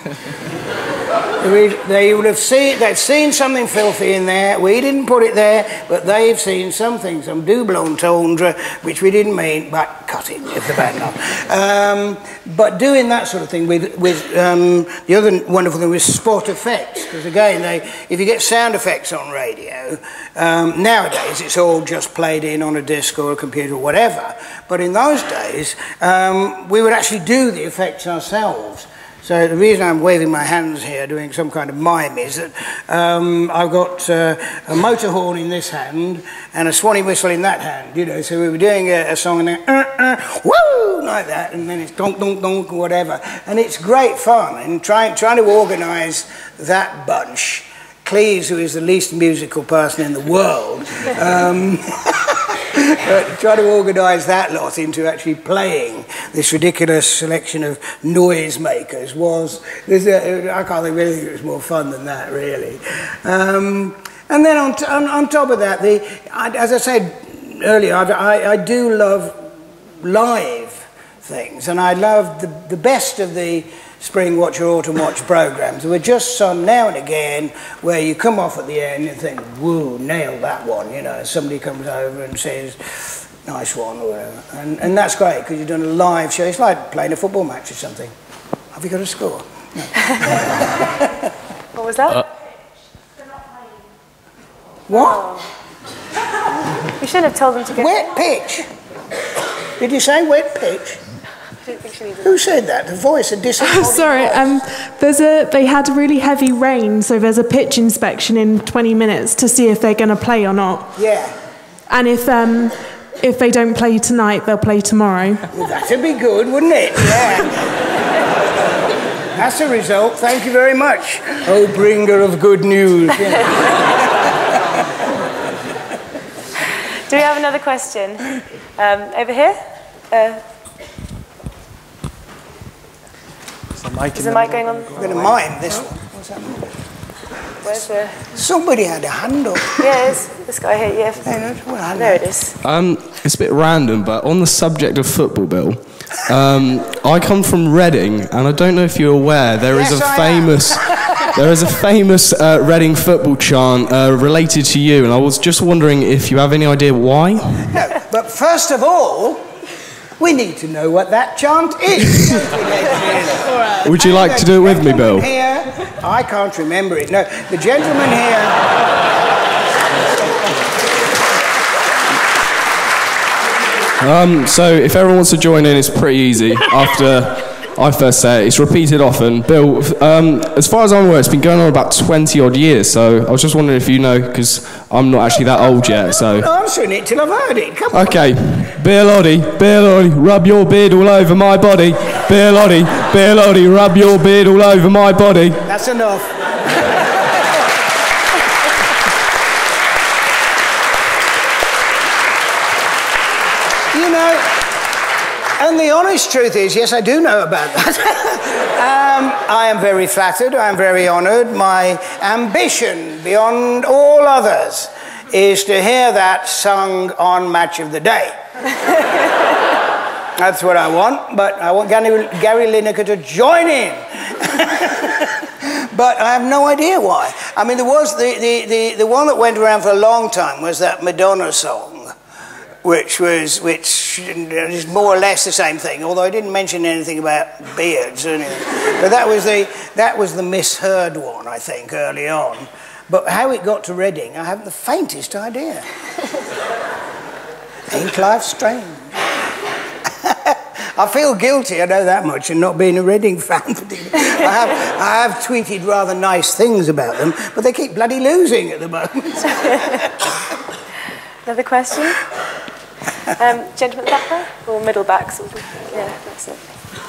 They would have seen, they've seen something filthy in there. We didn't put it there, but they've seen something, some double entendre, which we didn't mean, but cut it if the band laughed. Um, but doing that sort of thing with, with um, the other wonderful thing was spot effects, because again, they, if you get sound effects on radio, um, nowadays it's all just played in on a disc or a computer or whatever. But in those days, um, we would actually do the effects ourselves. So the reason I'm waving my hands here, doing some kind of mime, is that um, I've got uh, a motor horn in this hand and a swanee whistle in that hand, you know. So we were doing a, a song and then, uh, uh, woo, like that, and then it's donk, donk, donk, whatever. And it's great fun, and trying, trying to organise that bunch Cleese, who is the least musical person in the world, um, try to organise that lot into actually playing this ridiculous selection of noisemakers was, a, I can't think of anything that was more fun than that, really. Um, and then on, t on, on top of that, the, I, as I said earlier, I, I, I do love live things, and I love the, the best of the Springwatch or Autumnwatch programs. There were just some now and again where you come off at the end and think, whoa, nailed that one, you know, somebody comes over and says, nice one, or whatever. And, and that's great, because you've done a live show. It's like playing a football match or something. Have you got a score? No. What was that? Uh, what? Oh. You should have told them to get... Wet pitch. Did you say wet pitch? I don't think she needs it. Who said that? The voice, a disappointing Sorry, voice. um, there's a, they had really heavy rain, so there's a pitch inspection in twenty minutes to see if they're going to play or not. Yeah. And if um, if they don't play tonight, they'll play tomorrow. Well, that'd be good, wouldn't it? Yeah. That's a result. Thank you very much. Oh, bringer of good news. Do we have another question? Um, over here? Uh, Is the mic going on? I'm going to mime this one. What's that? Where's the... Somebody had a hand up. Yeah, it's this guy here. Yeah. Hey, no, well, There it is. Um, it's a bit random, but on the subject of football, Bill, um, I come from Reading, and I don't know if you're aware, there Yes, is a I famous, there is a famous uh, Reading football chant uh, related to you, and I was just wondering if you have any idea why. No, but first of all, we need to know what that chant is. Would you like to do it with me, Bill? Here, I can't remember it. No, the gentleman here. Um, so if everyone wants to join in, it's pretty easy. After I first say it, it's repeated often. Bill, um, as far as I'm aware, it's been going on about twenty odd years, so I was just wondering if you know, because I'm not actually that old yet, so... I'm answering it till I've heard it. Come on. Okay. Bill Oddie, Bill Oddie, rub your beard all over my body. Bill Oddie, Bill Oddie, rub your beard all over my body. That's enough. You know, and the honest truth is, yes, I do know about that. um, I am very flattered, I am very honoured. My ambition, beyond all others, is to hear that sung on Match of the Day. That's what I want, but I want Gary, Gary Lineker to join in. But I have no idea why. I mean, there was the, the, the, the one that went around for a long time was that Madonna song, which was which is more or less the same thing, although I didn't mention anything about beards or anything. But that was the that was the misheard one, I think, early on. But how it got to Reading, I haven't the faintest idea. Ain't life strange? I feel guilty, I know that much, and not being a Reading fan. I have, I have tweeted rather nice things about them, but they keep bloody losing at the moment. Another question? Um, gentleman at the back there? Or middle back, sort of? Yeah, that's it.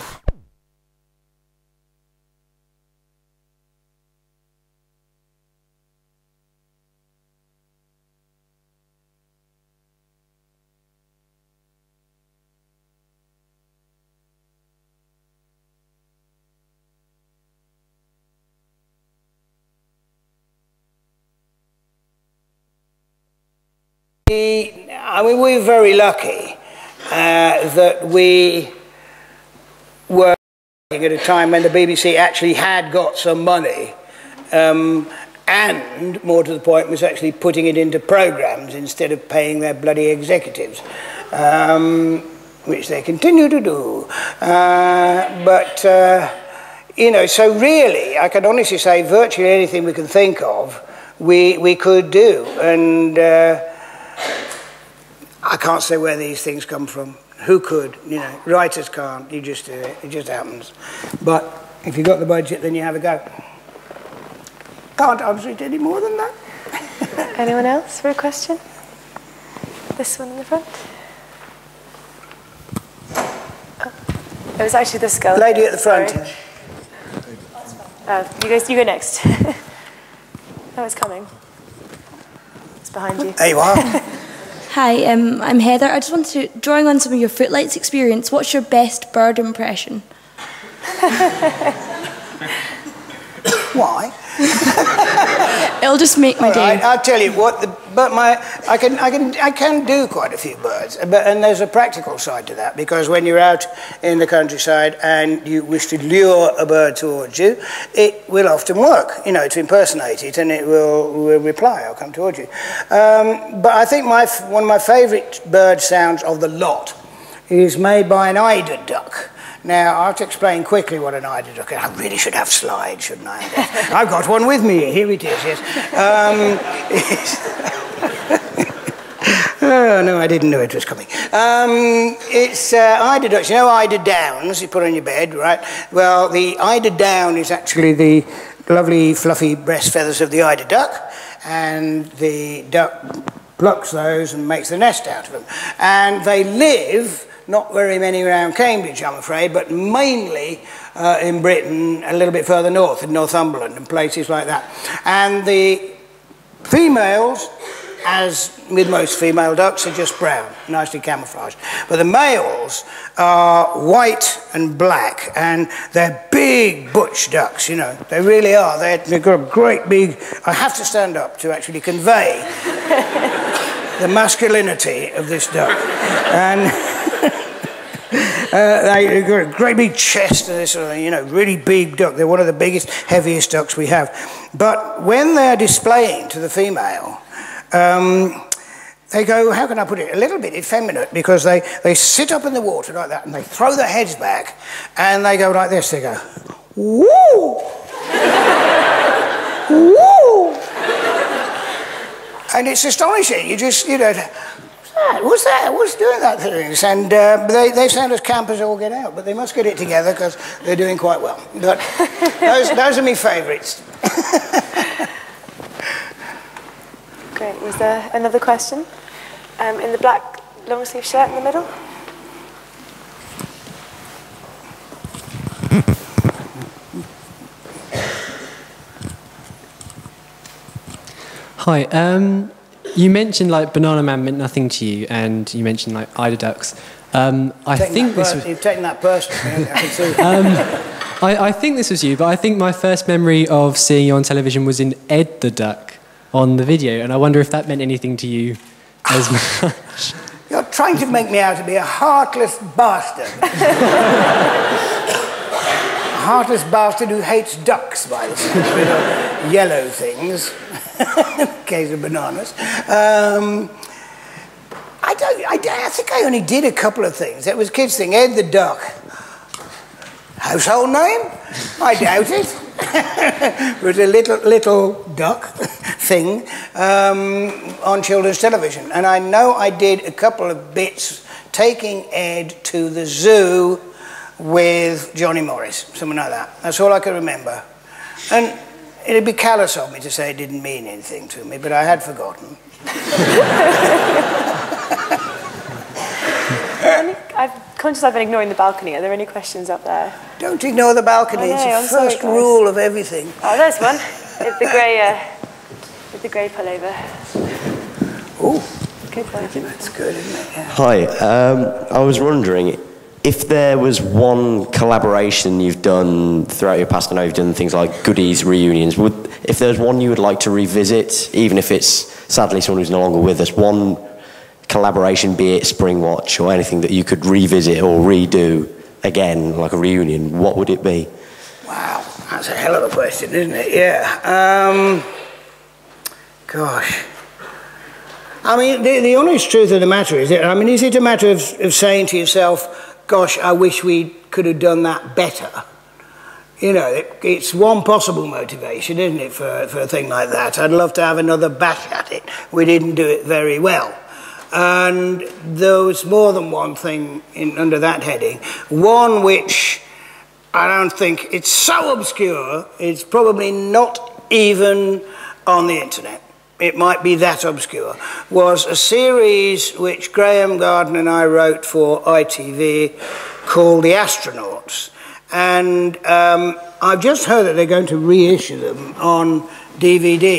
I mean, we're very lucky uh, that we were at a time when the B B C actually had got some money, um, and, more to the point, was actually putting it into programmes instead of paying their bloody executives, um, which they continue to do. Uh, but, uh, you know, so really, I can honestly say virtually anything we can think of, we, we could do. And... Uh, I can't say where these things come from. Who could? You know, writers can't. You just do it. It just happens. But if you've got the budget, then you have a go. Can't answer it any more than that. Anyone else for a question? This one in the front. Oh, it was actually this girl. Lady at the front. Sorry. Oh, you guys, you go next. Oh, it's coming. It's behind you. There you are. Hi, um, I'm Heather. I just wanted to, drawing on some of your Footlights experience, what's your best bird impression? Why? It'll just make my All day. right, I'll tell you what. The, but my, I can, I can, I can do quite a few birds. But and there's a practical side to that, because when you're out in the countryside and you wish to lure a bird towards you, it will often work. You know, to impersonate it, and it will, will reply. I'll come towards you. Um, but I think my one of my favourite bird sounds of the lot is made by an eider duck. Now, I have to explain quickly what an eider duck is. I really should have slides, shouldn't I? I've got one with me. Here it is, yes. Um, oh, no, I didn't know it was coming. Um, it's uh, eider ducks. You know eider downs you put on your bed, right? Well, the eider down is actually the lovely, fluffy breast feathers of the eider duck, and the duck plucks those and makes the nest out of them. And they live... not very many around Cambridge, I'm afraid, but mainly uh, in Britain, a little bit further north, in Northumberland and places like that. And the females, as with most female ducks, are just brown, nicely camouflaged. But the males are white and black, and they're big butch ducks, you know. They really are. They're, they've got a great big... I have to stand up to actually convey the masculinity of this duck. And... Uh, they've got a great big chest and this, uh, you know, really big duck. They're one of the biggest, heaviest ducks we have. But when they're displaying to the female, um, they go, how can I put it, a little bit effeminate, because they, they sit up in the water like that and they throw their heads back and they go like this. They go, woo! Woo! And it's astonishing. You just, you know... What's that? What's doing that thing? And uh, they, they sound as camp as all get out, but they must get it together because they're doing quite well. But those, those are my favourites. Great. Was there another question? Um, in the black long sleeve shirt in the middle? Hi. Um, You mentioned like Banana Man meant nothing to you, and you mentioned like eider ducks. Um, I think this was. You've taken that personally. I can see. um, I, I think this was you, but I think my first memory of seeing you on television was in Ed the Duck on the video, and I wonder if that meant anything to you as much. You're trying to make me out to be a heartless bastard. A heartless bastard who hates ducks, by the sound of it, yellow things. In case of bananas. Um, I, don't, I, I think I only did a couple of things. That was kids' thing. Ed the Duck. Household name? I doubt it. It was a little, little duck thing um, on children's television. And I know I did a couple of bits taking Ed to the zoo with Johnny Morris, something like that. That's all I can remember. And it'd be callous of me to say it didn't mean anything to me, but I had forgotten. I'm conscious I've been ignoring the balcony. Are there any questions up there? Don't ignore the balcony. Know, it's the I'm first sorry, rule of everything. Oh, there's one. With the grey, uh, with the grey pullover. Oh, good one. That's good, isn't it? Yeah. Hi. Um, I was wondering, if there was one collaboration you've done throughout your past, I know you've done things like goodies, reunions, would, if there's one you would like to revisit, even if it's sadly someone who's no longer with us, one collaboration, be it Springwatch or anything that you could revisit or redo again, like a reunion, what would it be? Wow, that's a hell of a question, isn't it? Yeah. Um, gosh. I mean, the, the honest truth of the matter is, it, I mean, is it a matter of, of saying to yourself, gosh, I wish we could have done that better? You know, it, it's one possible motivation, isn't it, for, for a thing like that? I'd love to have another bash at it. We didn't do it very well. And there was more than one thing in, under that heading. One which I don't think, it's so obscure, it's probably not even on the internet. It might be that obscure, was a series which Graham Garden and I wrote for I T V called The Astronauts. And um, I've just heard that they're going to reissue them on D V Ds.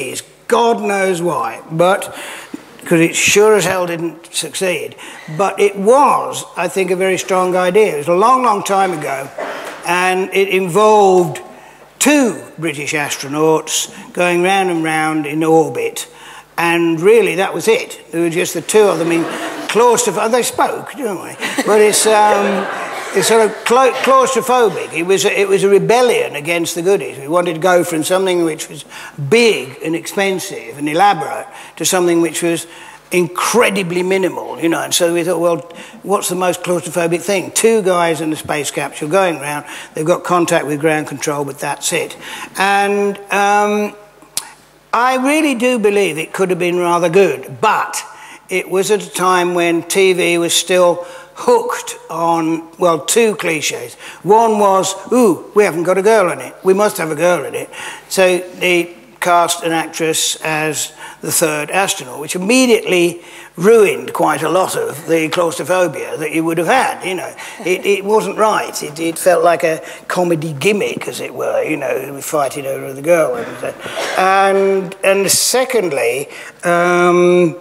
God knows why, but because it sure as hell didn't succeed. But it was, I think, a very strong idea. It was a long, long time ago, and it involved two British astronauts going round and round in orbit, and really that was it. There were just the two of them in claustrophobic. They spoke, don't they? But it's, um, it's sort of cla claustrophobic. It was, a, it was a rebellion against the goodies. We wanted to go from something which was big and expensive and elaborate to something which was incredibly minimal, you know, and so we thought, well, what's the most claustrophobic thing? Two guys in a space capsule going around, they've got contact with ground control, but that's it. And um, I really do believe it could have been rather good, but it was at a time when T V was still hooked on, well, two cliches. One was, ooh, we haven't got a girl in it. We must have a girl in it. So they cast an actress as the third astronaut, which immediately ruined quite a lot of the claustrophobia that you would have had, you know. It, it wasn't right. It, it felt like a comedy gimmick, as it were, you know, fighting over the girl. And, and secondly, um,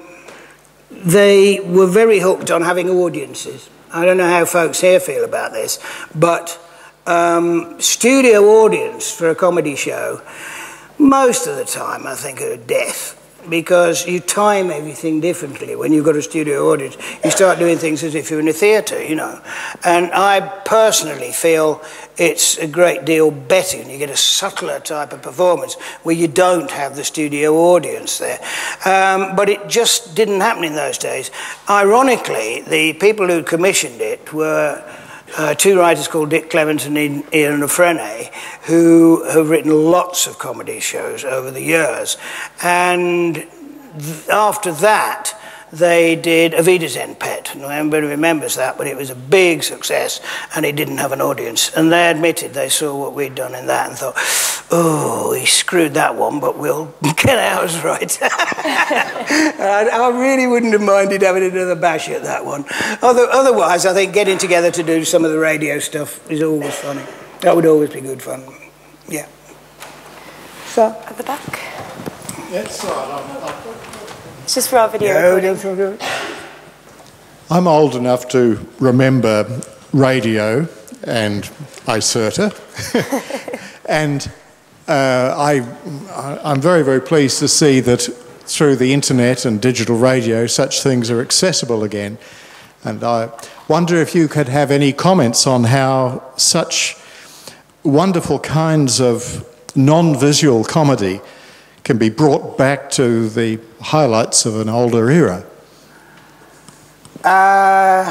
they were very hooked on having audiences. I don't know how folks here feel about this, but um, studio audience for a comedy show, most of the time, I think, are deaf, because you time everything differently. When you've got a studio audience, you start doing things as if you're in a theatre, you know. And I personally feel it's a great deal better, and you get a subtler type of performance where you don't have the studio audience there. Um, but it just didn't happen in those days. Ironically, the people who commissioned it were Uh, two writers called Dick Clement and Ian Frene, who have written lots of comedy shows over the years. And th after that, they did A Wiedersehen Pet. Nobody remembers that, but it was a big success, and it didn't have an audience. And they admitted they saw what we'd done in that and thought, oh, he screwed that one, but we'll get ours right. I, I really wouldn't have minded having another bash at that one. Other, otherwise, I think getting together to do some of the radio stuff is always funny. That would always be good fun. Yeah. So, at the back. Yes, right. It's just for our video no, recording. I'm old enough to remember radio and iCerta. And uh, I, I'm very, very pleased to see that through the internet and digital radio, such things are accessible again. And I wonder if you could have any comments on how such wonderful kinds of non-visual comedy can be brought back to the highlights of an older era. Uh,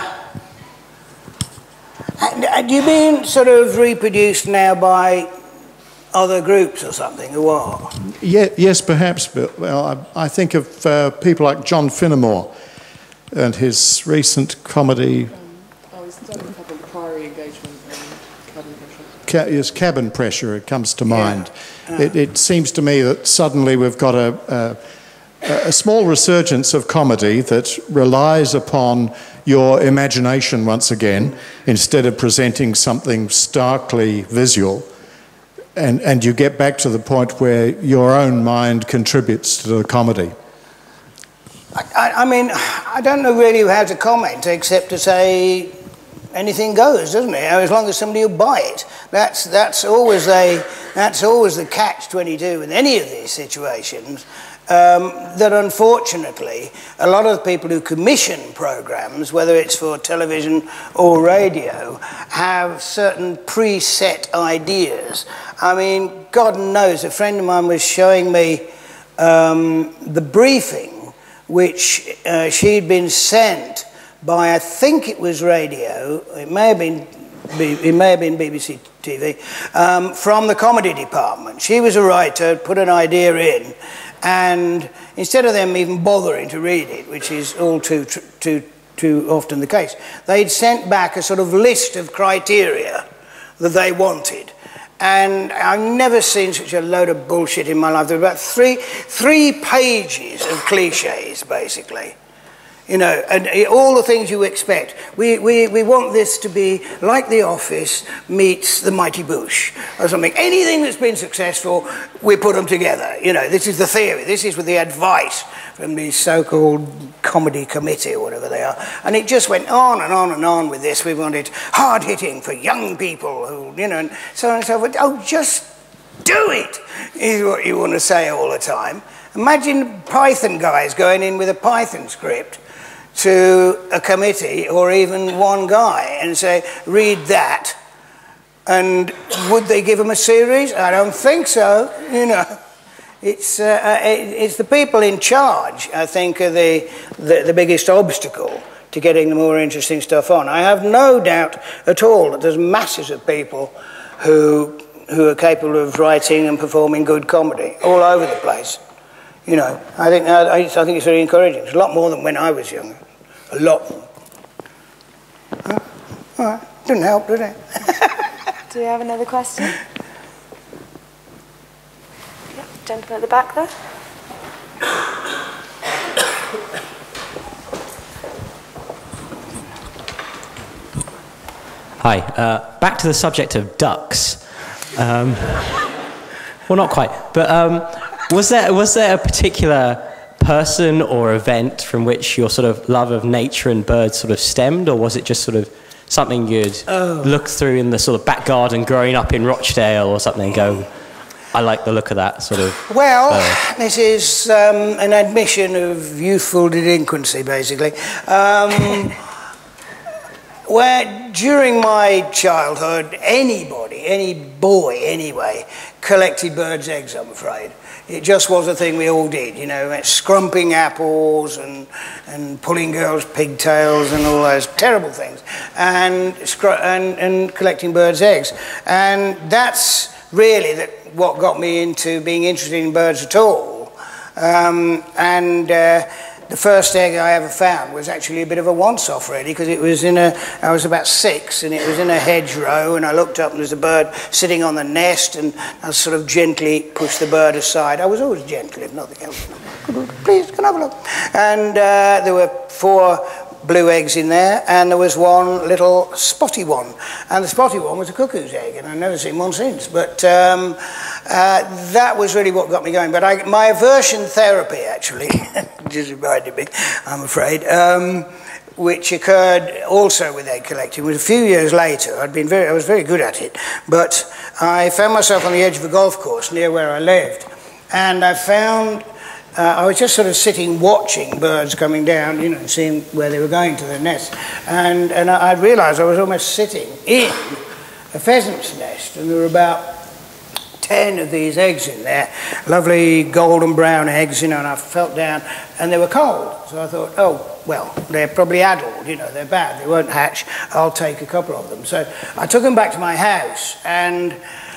do you mean sort of reproduced now by other groups or something, or what? Yeah, yes, perhaps. But, well, I, I think of uh, people like John Finnemore and his recent comedy. Um, oh, he's done a couple of Priory Engagement and Cabin Pressure. Ca yes, Cabin Pressure, it comes to mind. Yeah. It, it seems to me that suddenly we've got a, a, a small resurgence of comedy that relies upon your imagination once again, instead of presenting something starkly visual. And, and you get back to the point where your own mind contributes to the comedy. I, I mean, I don't know really how to comment except to say anything goes, doesn't it? As long as somebody will buy it. That's, that's, always, a, that's always the catch twenty-two in any of these situations. Um, that unfortunately, a lot of the people who commission programmes, whether it's for television or radio, have certain preset ideas. I mean, God knows, a friend of mine was showing me um, the briefing, which uh, she'd been sent by, I think it was radio, it may have been, it may have been B B C T V, um, from the comedy department. She was a writer, put an idea in, and instead of them even bothering to read it, which is all too, too, too often the case, they'd sent back a sort of list of criteria that they wanted. And I've never seen such a load of bullshit in my life. There were about three, three pages of cliches, basically. You know, and all the things you expect. We, we, we want this to be like The Office meets The Mighty Boosh or something. Anything that's been successful, we put them together. You know, this is the theory. This is with the advice from the so-called comedy committee or whatever they are. And it just went on and on and on with this. We wanted hard-hitting for young people who, you know, and so on and so forth. Oh, just do it, is what you want to say all the time. Imagine Python guys going in with a Python script to a committee or even one guy and say, read that, and would they give them a series? I don't think so, you know. It's, uh, it's the people in charge, I think, are the, the, the biggest obstacle to getting the more interesting stuff on. I have no doubt at all that there's masses of people who, who are capable of writing and performing good comedy all over the place. You know, I think, I, I think it's very encouraging. It's a lot more than when I was younger. A lot more. Huh? All right. Didn't help, did it? Do we have another question? Yep, gentleman at the back there. Hi. Uh, back to the subject of ducks. Um, well, not quite, but um, was there was there a particular person or event from which your sort of love of nature and birds sort of stemmed, or was it just sort of something you'd oh. look through in the sort of back garden growing up in Rochdale or something and go, I like the look of that sort of Well, bird. This is um, an admission of youthful delinquency, basically. Um, where during my childhood, anybody, any boy anyway, collected birds' eggs, I'm afraid. It just was a thing we all did, you know, scrumping apples and, and pulling girls' pigtails and all those terrible things, and, and, and collecting birds' eggs. And that's really that what got me into being interested in birds at all. Um, and uh, the first egg I ever found was actually a bit of a once-off, really, because it was in a, I was about six, and it was in a hedgerow, and I looked up and there was a bird sitting on the nest, and I sort of gently pushed the bird aside. I was always gentle, if nothing else. Please, can I have a look? And uh, there were four blue eggs in there, and there was one little spotty one, and the spotty one was a cuckoo's egg, and I've never seen one since. But um, uh, that was really what got me going. But I, my aversion therapy, actually, just reminded me, I'm afraid, um, which occurred also with egg collecting, was a few years later. I'd been very, I was very good at it, but I found myself on the edge of a golf course near where I lived, and I found. Uh, I was just sort of sitting watching birds coming down, you know, seeing where they were going to their nest. And, and I, I realised I was almost sitting in a pheasant's nest, and there were about ten of these eggs in there, lovely golden brown eggs, you know, and I felt down, and they were cold. So I thought, oh, well, they're probably addled, you know, they're bad, they won't hatch, I'll take a couple of them. So I took them back to my house, and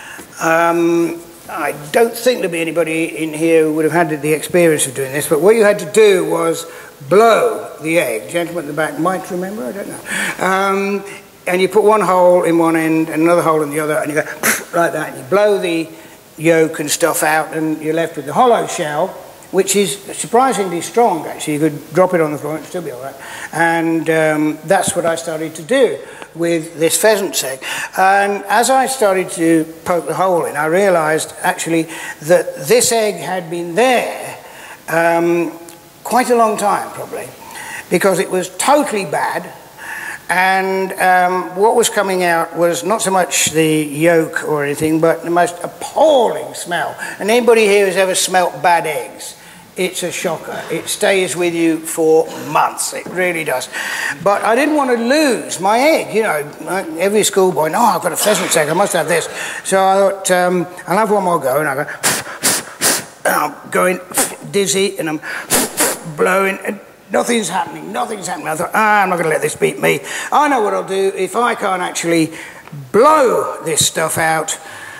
um, I don't think there'd be anybody in here who would have had the experience of doing this, but what you had to do was blow the egg. Gentleman at the back might remember, I don't know. Um, and you put one hole in one end and another hole in the other, and you go like that, and you blow the yolk and stuff out, and you're left with the hollow shell, which is surprisingly strong, actually. You could drop it on the floor and it'd still be all right. And um, that's what I started to do with this pheasant's egg. And as I started to poke the hole in, I realised, actually, that this egg had been there um, quite a long time, probably, because it was totally bad. And um, what was coming out was not so much the yolk or anything, but the most appalling smell. And anybody here who's ever smelt bad eggs, it's a shocker. It stays with you for months. It really does. But I didn't want to lose my egg. You know, like every schoolboy, no, I've got a pheasant's egg, I must have this. So I thought, um, I'll have one more go. And I go, and I'm going dizzy, and I'm blowing, and nothing's happening, nothing's happening. I thought, ah, I'm not going to let this beat me. I know what I'll do. If I can't actually blow this stuff out,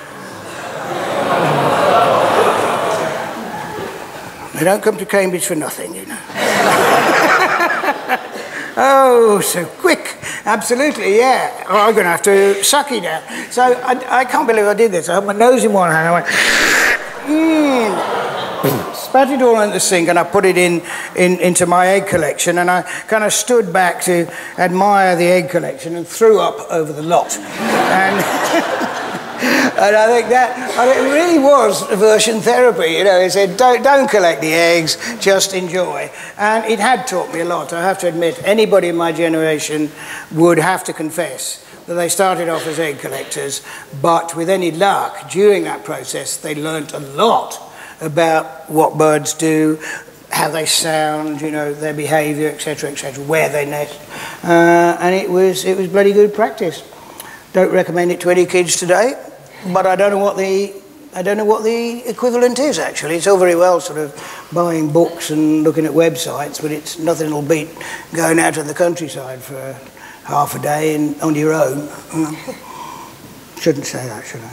they don't come to Cambridge for nothing, you know. Oh, so quick. Absolutely, yeah. Oh, I'm going to have to suck it out. So I, I can't believe I did this. I had my nose in one hand. I went, mmm. spat it all in the sink and I put it in, in into my egg collection, and I kind of stood back to admire the egg collection and threw up over the lot. And... And I think that, and it really was aversion therapy, you know. It said, don't, don't collect the eggs, just enjoy. And it had taught me a lot. I have to admit, anybody in my generation would have to confess that they started off as egg collectors, but with any luck, during that process, they learnt a lot about what birds do, how they sound, you know, their behaviour, et cetera, et cetera, where they nest. Uh, and it was, it was bloody good practice. Don't recommend it to any kids today. But I don't know what the I don't know what the equivalent is actually. It's all very well sort of buying books and looking at websites, but it's nothing will beat going out to the countryside for half a day and on your own. Shouldn't say that, should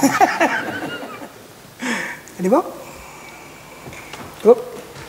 I? Any more? Whoop.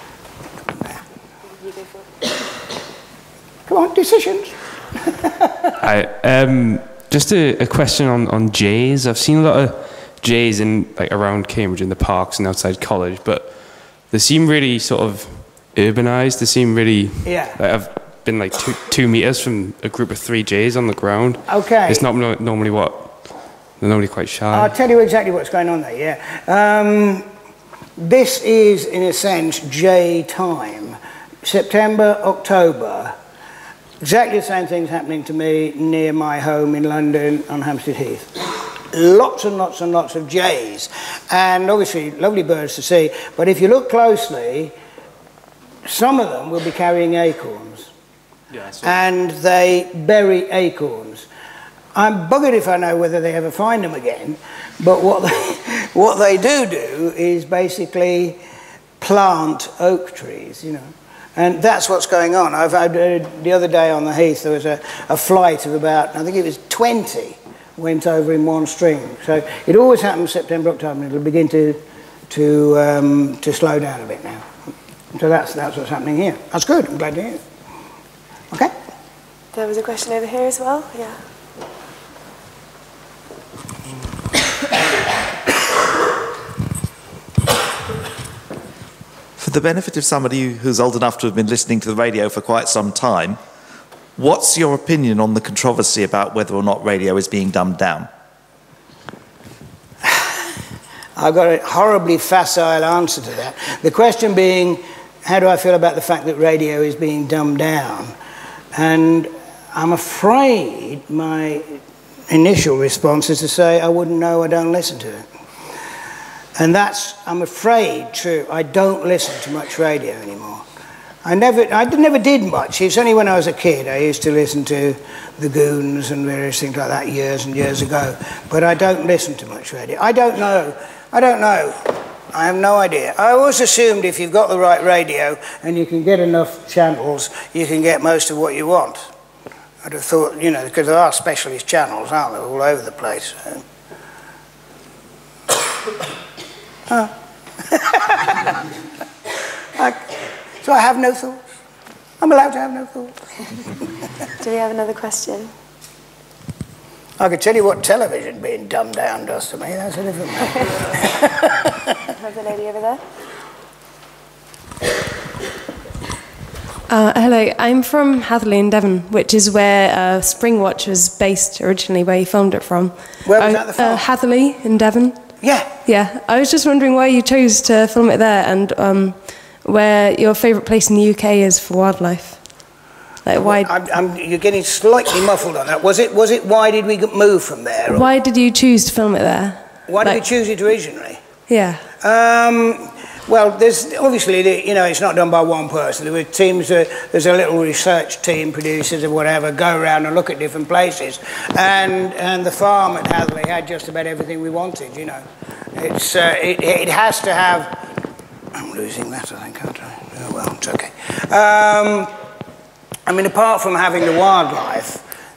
Come on, decisions. Hi. Um, Just a, a question on, on jays. I've seen a lot of jays in like around Cambridge in the parks and outside college, but they seem really sort of urbanised. They seem really. Yeah. Like I've been like two, two meters from a group of three jays on the ground. Okay. It's not no, normally what. They're normally quite shy. I'll tell you exactly what's going on there. Yeah. Um, this is in a sense jay time. September, October. Exactly the same thing's happening to me near my home in London on Hampstead Heath. Lots and lots and lots of jays. And obviously lovely birds to see. But if you look closely, some of them will be carrying acorns. Yeah, and they bury acorns. I'm buggered if I know whether they ever find them again. But what they, what they do do is basically plant oak trees, you know. And that's what's going on. I've had, uh, the other day on the Heath, there was a, a flight of about, I think it was twenty, went over in one string. So it always happens September, October, and it'll begin to, to, um, to slow down a bit now. So that's, that's what's happening here. That's good, I'm glad to hear it. Okay? There was a question over here as well, yeah. For the benefit of somebody who's old enough to have been listening to the radio for quite some time, what's your opinion on the controversy about whether or not radio is being dumbed down? I've got a horribly facile answer to that. The question being, how do I feel about the fact that radio is being dumbed down? And I'm afraid my initial response is to say, I wouldn't know, I don't listen to it. And that's, I'm afraid, true. I don't listen to much radio anymore. I never, I never did much. It's only when I was a kid I used to listen to the Goons and various things like that years and years ago. But I don't listen to much radio. I don't know. I don't know. I have no idea. I always assumed if you've got the right radio and you can get enough channels, you can get most of what you want. I'd have thought, you know, because there are specialist channels, aren't there, all over the place. So. Huh. I, so I have no thoughts. I'm allowed to have no thoughts. Do we have another question? I could tell you what television being dumbed down does to me. That's a different matter. Have the lady over there. Uh, hello, I'm from Hatherley in Devon, which is where uh, Springwatch was based originally, where you filmed it from. Where was I, that the film? Uh, Hatherley in Devon. Yeah. Yeah, I was just wondering why you chose to film it there and um, where your favourite place in the U K is for wildlife. Like why? I'm, I'm, you're getting slightly muffled on that. Was it? Was it? Why did we move from there? Or? Why did you choose to film it there? Why like, did we choose it originally? Yeah. Um, well, there's obviously, the, you know, it's not done by one person. There were teams. Uh, there's a little research team, producers or whatever, go around and look at different places. And and the farm at Hatherley had just about everything we wanted. You know, it's uh, it, it has to have. I'm losing that, I think, aren't I? Oh well, it's okay. Um, I mean, apart from having the wildlife,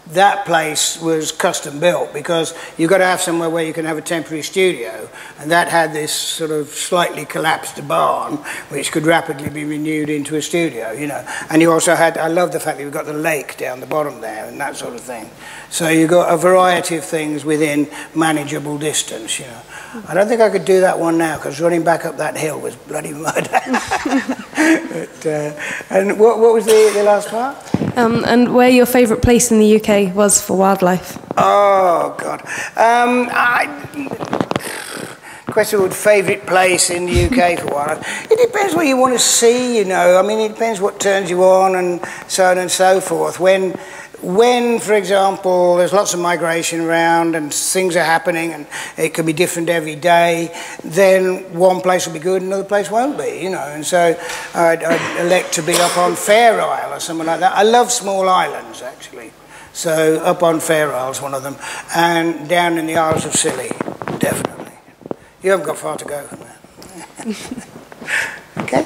that place was custom built because you've got to have somewhere where you can have a temporary studio, and that had this sort of slightly collapsed barn which could rapidly be renewed into a studio, you know. And you also had, I love the fact that you've got the lake down the bottom there and that sort of thing. So you've got a variety of things within manageable distance, you know. I don't think I could do that one now because running back up that hill was bloody mud. But, uh, and what, what was the, the last part? Um, and where your favourite place in the U K was for wildlife? Oh, God. Um, I... Question would favourite place in the U K for wildlife. It depends what you want to see, you know. I mean, it depends what turns you on and so on and so forth. When, when, for example, there's lots of migration around and things are happening and it can be different every day, then one place will be good and another place won't be, you know. And so I'd, I'd elect to be up on Fair Isle or something like that. I love small islands, actually. So up on Fair Isle's one of them. And down in the Isles of Scilly, definitely. You haven't got far to go from that. Okay.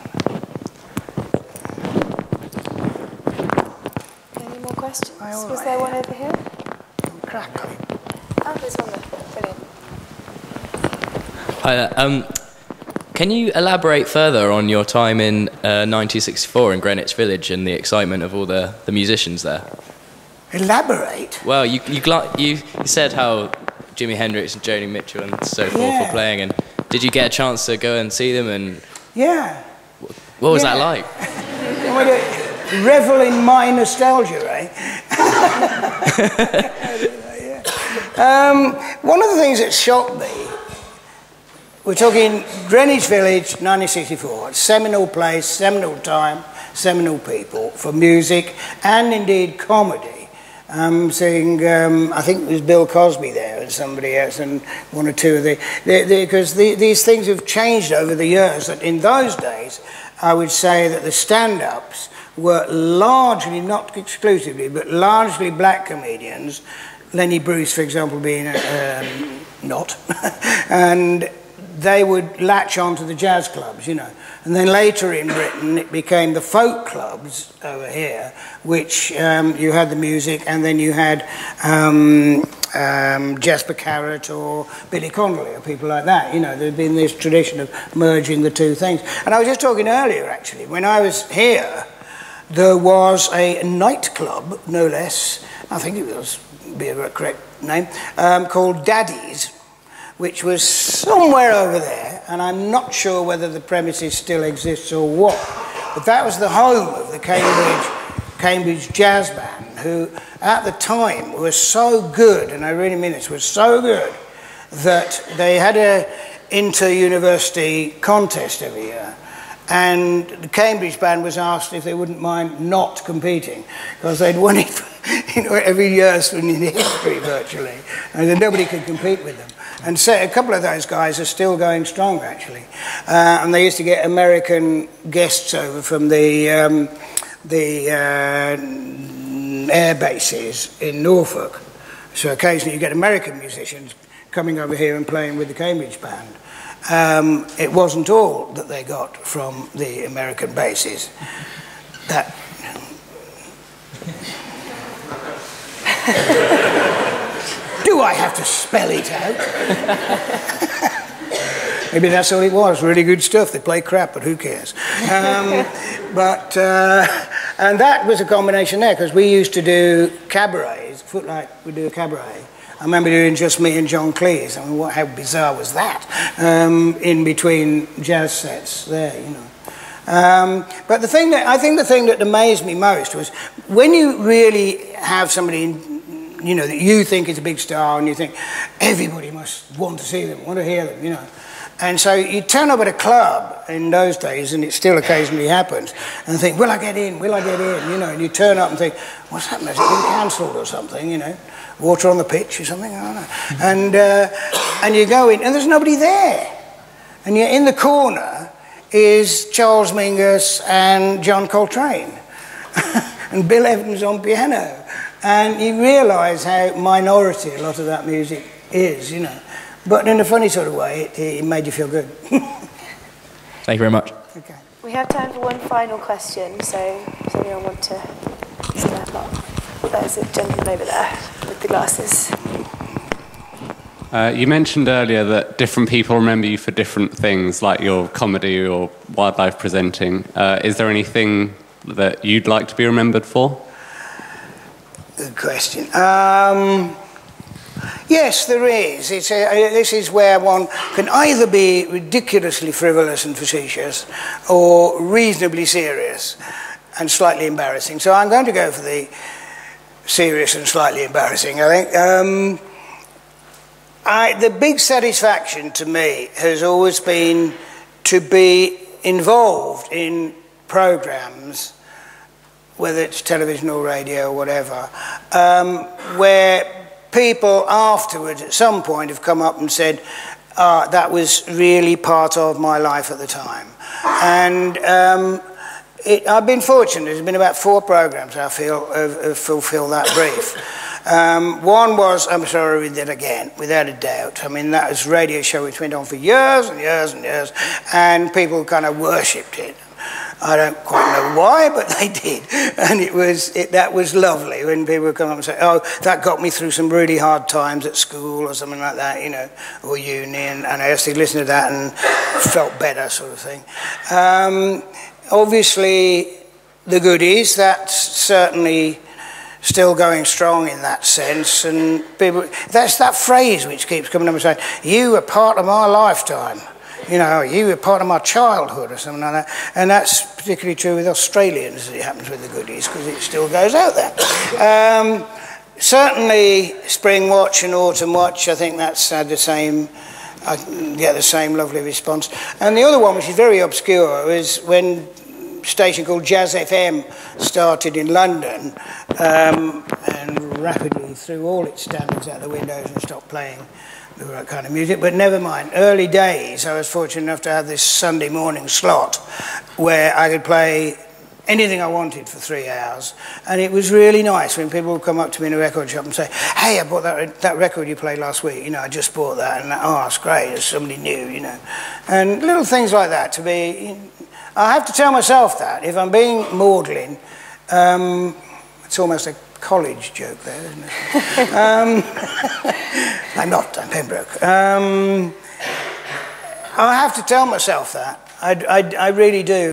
Any more questions? Was there one over here? Crackling. Oh, there's one there. Brilliant. Hi there. Um, can you elaborate further on your time in uh, nineteen sixty-four in Greenwich Village and the excitement of all the, the musicians there? Elaborate? Well, you, you, gl- you, you said how Jimi Hendrix and Joni Mitchell and so forth Yeah. were playing, and did you get a chance to go and see them? And Yeah. what was Yeah. that like? What a revel in my nostalgia, eh? um, one of the things that shocked me, we're talking Greenwich Village, nineteen sixty-four, seminal place, seminal time, seminal people for music and indeed comedy. Um, seeing, um, I think it was Bill Cosby there and somebody else and one or two of the, because the, the, these things have changed over the years. That in those days, I would say that the stand-ups were largely, not exclusively, but largely black comedians, Lenny Bruce, for example, being um, not, and they would latch on to the jazz clubs, you know. And then later in Britain, it became the folk clubs over here, which um, you had the music, and then you had um, um, Jasper Carrott or Billy Connolly or people like that. You know, there'd been this tradition of merging the two things. And I was just talking earlier, actually, when I was here, there was a nightclub, no less, I think it was, be a correct name, um, called Daddy's, which was somewhere over there, and I'm not sure whether the premises still exists or what. But that was the home of the Cambridge, Cambridge Jazz Band, who at the time were so good, and I really mean this, were so good, that they had a inter-university contest every year. And the Cambridge band was asked if they wouldn't mind not competing, because they'd won it you know, every year in history virtually, and then nobody could compete with them. And so a couple of those guys are still going strong, actually. Uh, and they used to get American guests over from the, um, the uh, air bases in Norfolk. So occasionally you get American musicians coming over here and playing with the Cambridge band. Um, it wasn't all that they got from the American bases. That... Do I have to spell it out? Maybe that's all it was. Really good stuff. They play crap, but who cares? Um, but uh, and that was a combination there, because we used to do cabarets. Footlight would do a cabaret. I remember doing Just Me and John Cleese. I mean, what, how bizarre was that? Um, in between jazz sets there, you know. Um, but the thing that I think the thing that amazed me most was when you really have somebody in, you know, that you think is a big star, and you think everybody must want to see them, want to hear them, you know. And so you turn up at a club in those days, and it still occasionally happens, and think, will I get in, will I get in, you know, and you turn up and think, what's happened, has it been cancelled or something, you know, water on the pitch or something, I don't know. And, uh, and you go in, and there's nobody there. And you're in the corner is Charles Mingus and John Coltrane, and Bill Evans on piano. And you realise how minority a lot of that music is, you know. But in a funny sort of way, it, it made you feel good. Thank you very much. Okay. We have time for one final question, so does anyone want to step up? there's a gentleman over there with the glasses. Uh, you mentioned earlier that different people remember you for different things, like your comedy or wildlife presenting. Uh, is there anything that you'd like to be remembered for? Good question. Um, yes, there is. It's a, this is where one can either be ridiculously frivolous and facetious or reasonably serious and slightly embarrassing. So I'm going to go for the serious and slightly embarrassing, I think. Um, I, the big satisfaction to me has always been to be involved in programmes, whether it's television or radio or whatever, um, where people afterwards at some point have come up and said, uh, that was really part of my life at the time. And um, it, I've been fortunate. There's been about four programmes I feel have, have fulfilled that brief. Um, one was I'm Sorry We Did Again, without a doubt. I mean, that was a radio show which went on for years and years and years, and people kind of worshipped it. I don't quite know why, but they did. And it was it, that was lovely when people would come up and say, oh, that got me through some really hard times at school or something like that, you know, or uni, and, and I used to listen to that and felt better, sort of thing. Um, obviously, the goodies, that's certainly still going strong in that sense, and people, that's that phrase which keeps coming up and saying, you were part of my lifetime, you know, you were part of my childhood or something like that. And that's particularly true with Australians, as it happens with the goodies, because it still goes out there. Um, certainly Springwatch and Autumnwatch, I think that's had the same, I get the same lovely response. And the other one, which is very obscure, is when station called Jazz F M started in London, um, and rapidly threw all its standards out the windows and stopped playing the right kind of music. But never mind, early days I was fortunate enough to have this Sunday morning slot where I could play anything I wanted for three hours, and it was really nice when people would come up to me in a record shop and say, hey, I bought that, that record you played last week, you know, I just bought that, and oh, it's great, there's somebody new, you know. And little things like that to be, I have to tell myself that, if I'm being maudlin, um, it's almost a college joke there, isn't it? um, I'm not, I'm Pembroke. Um, I have to tell myself that, I, I, I really do.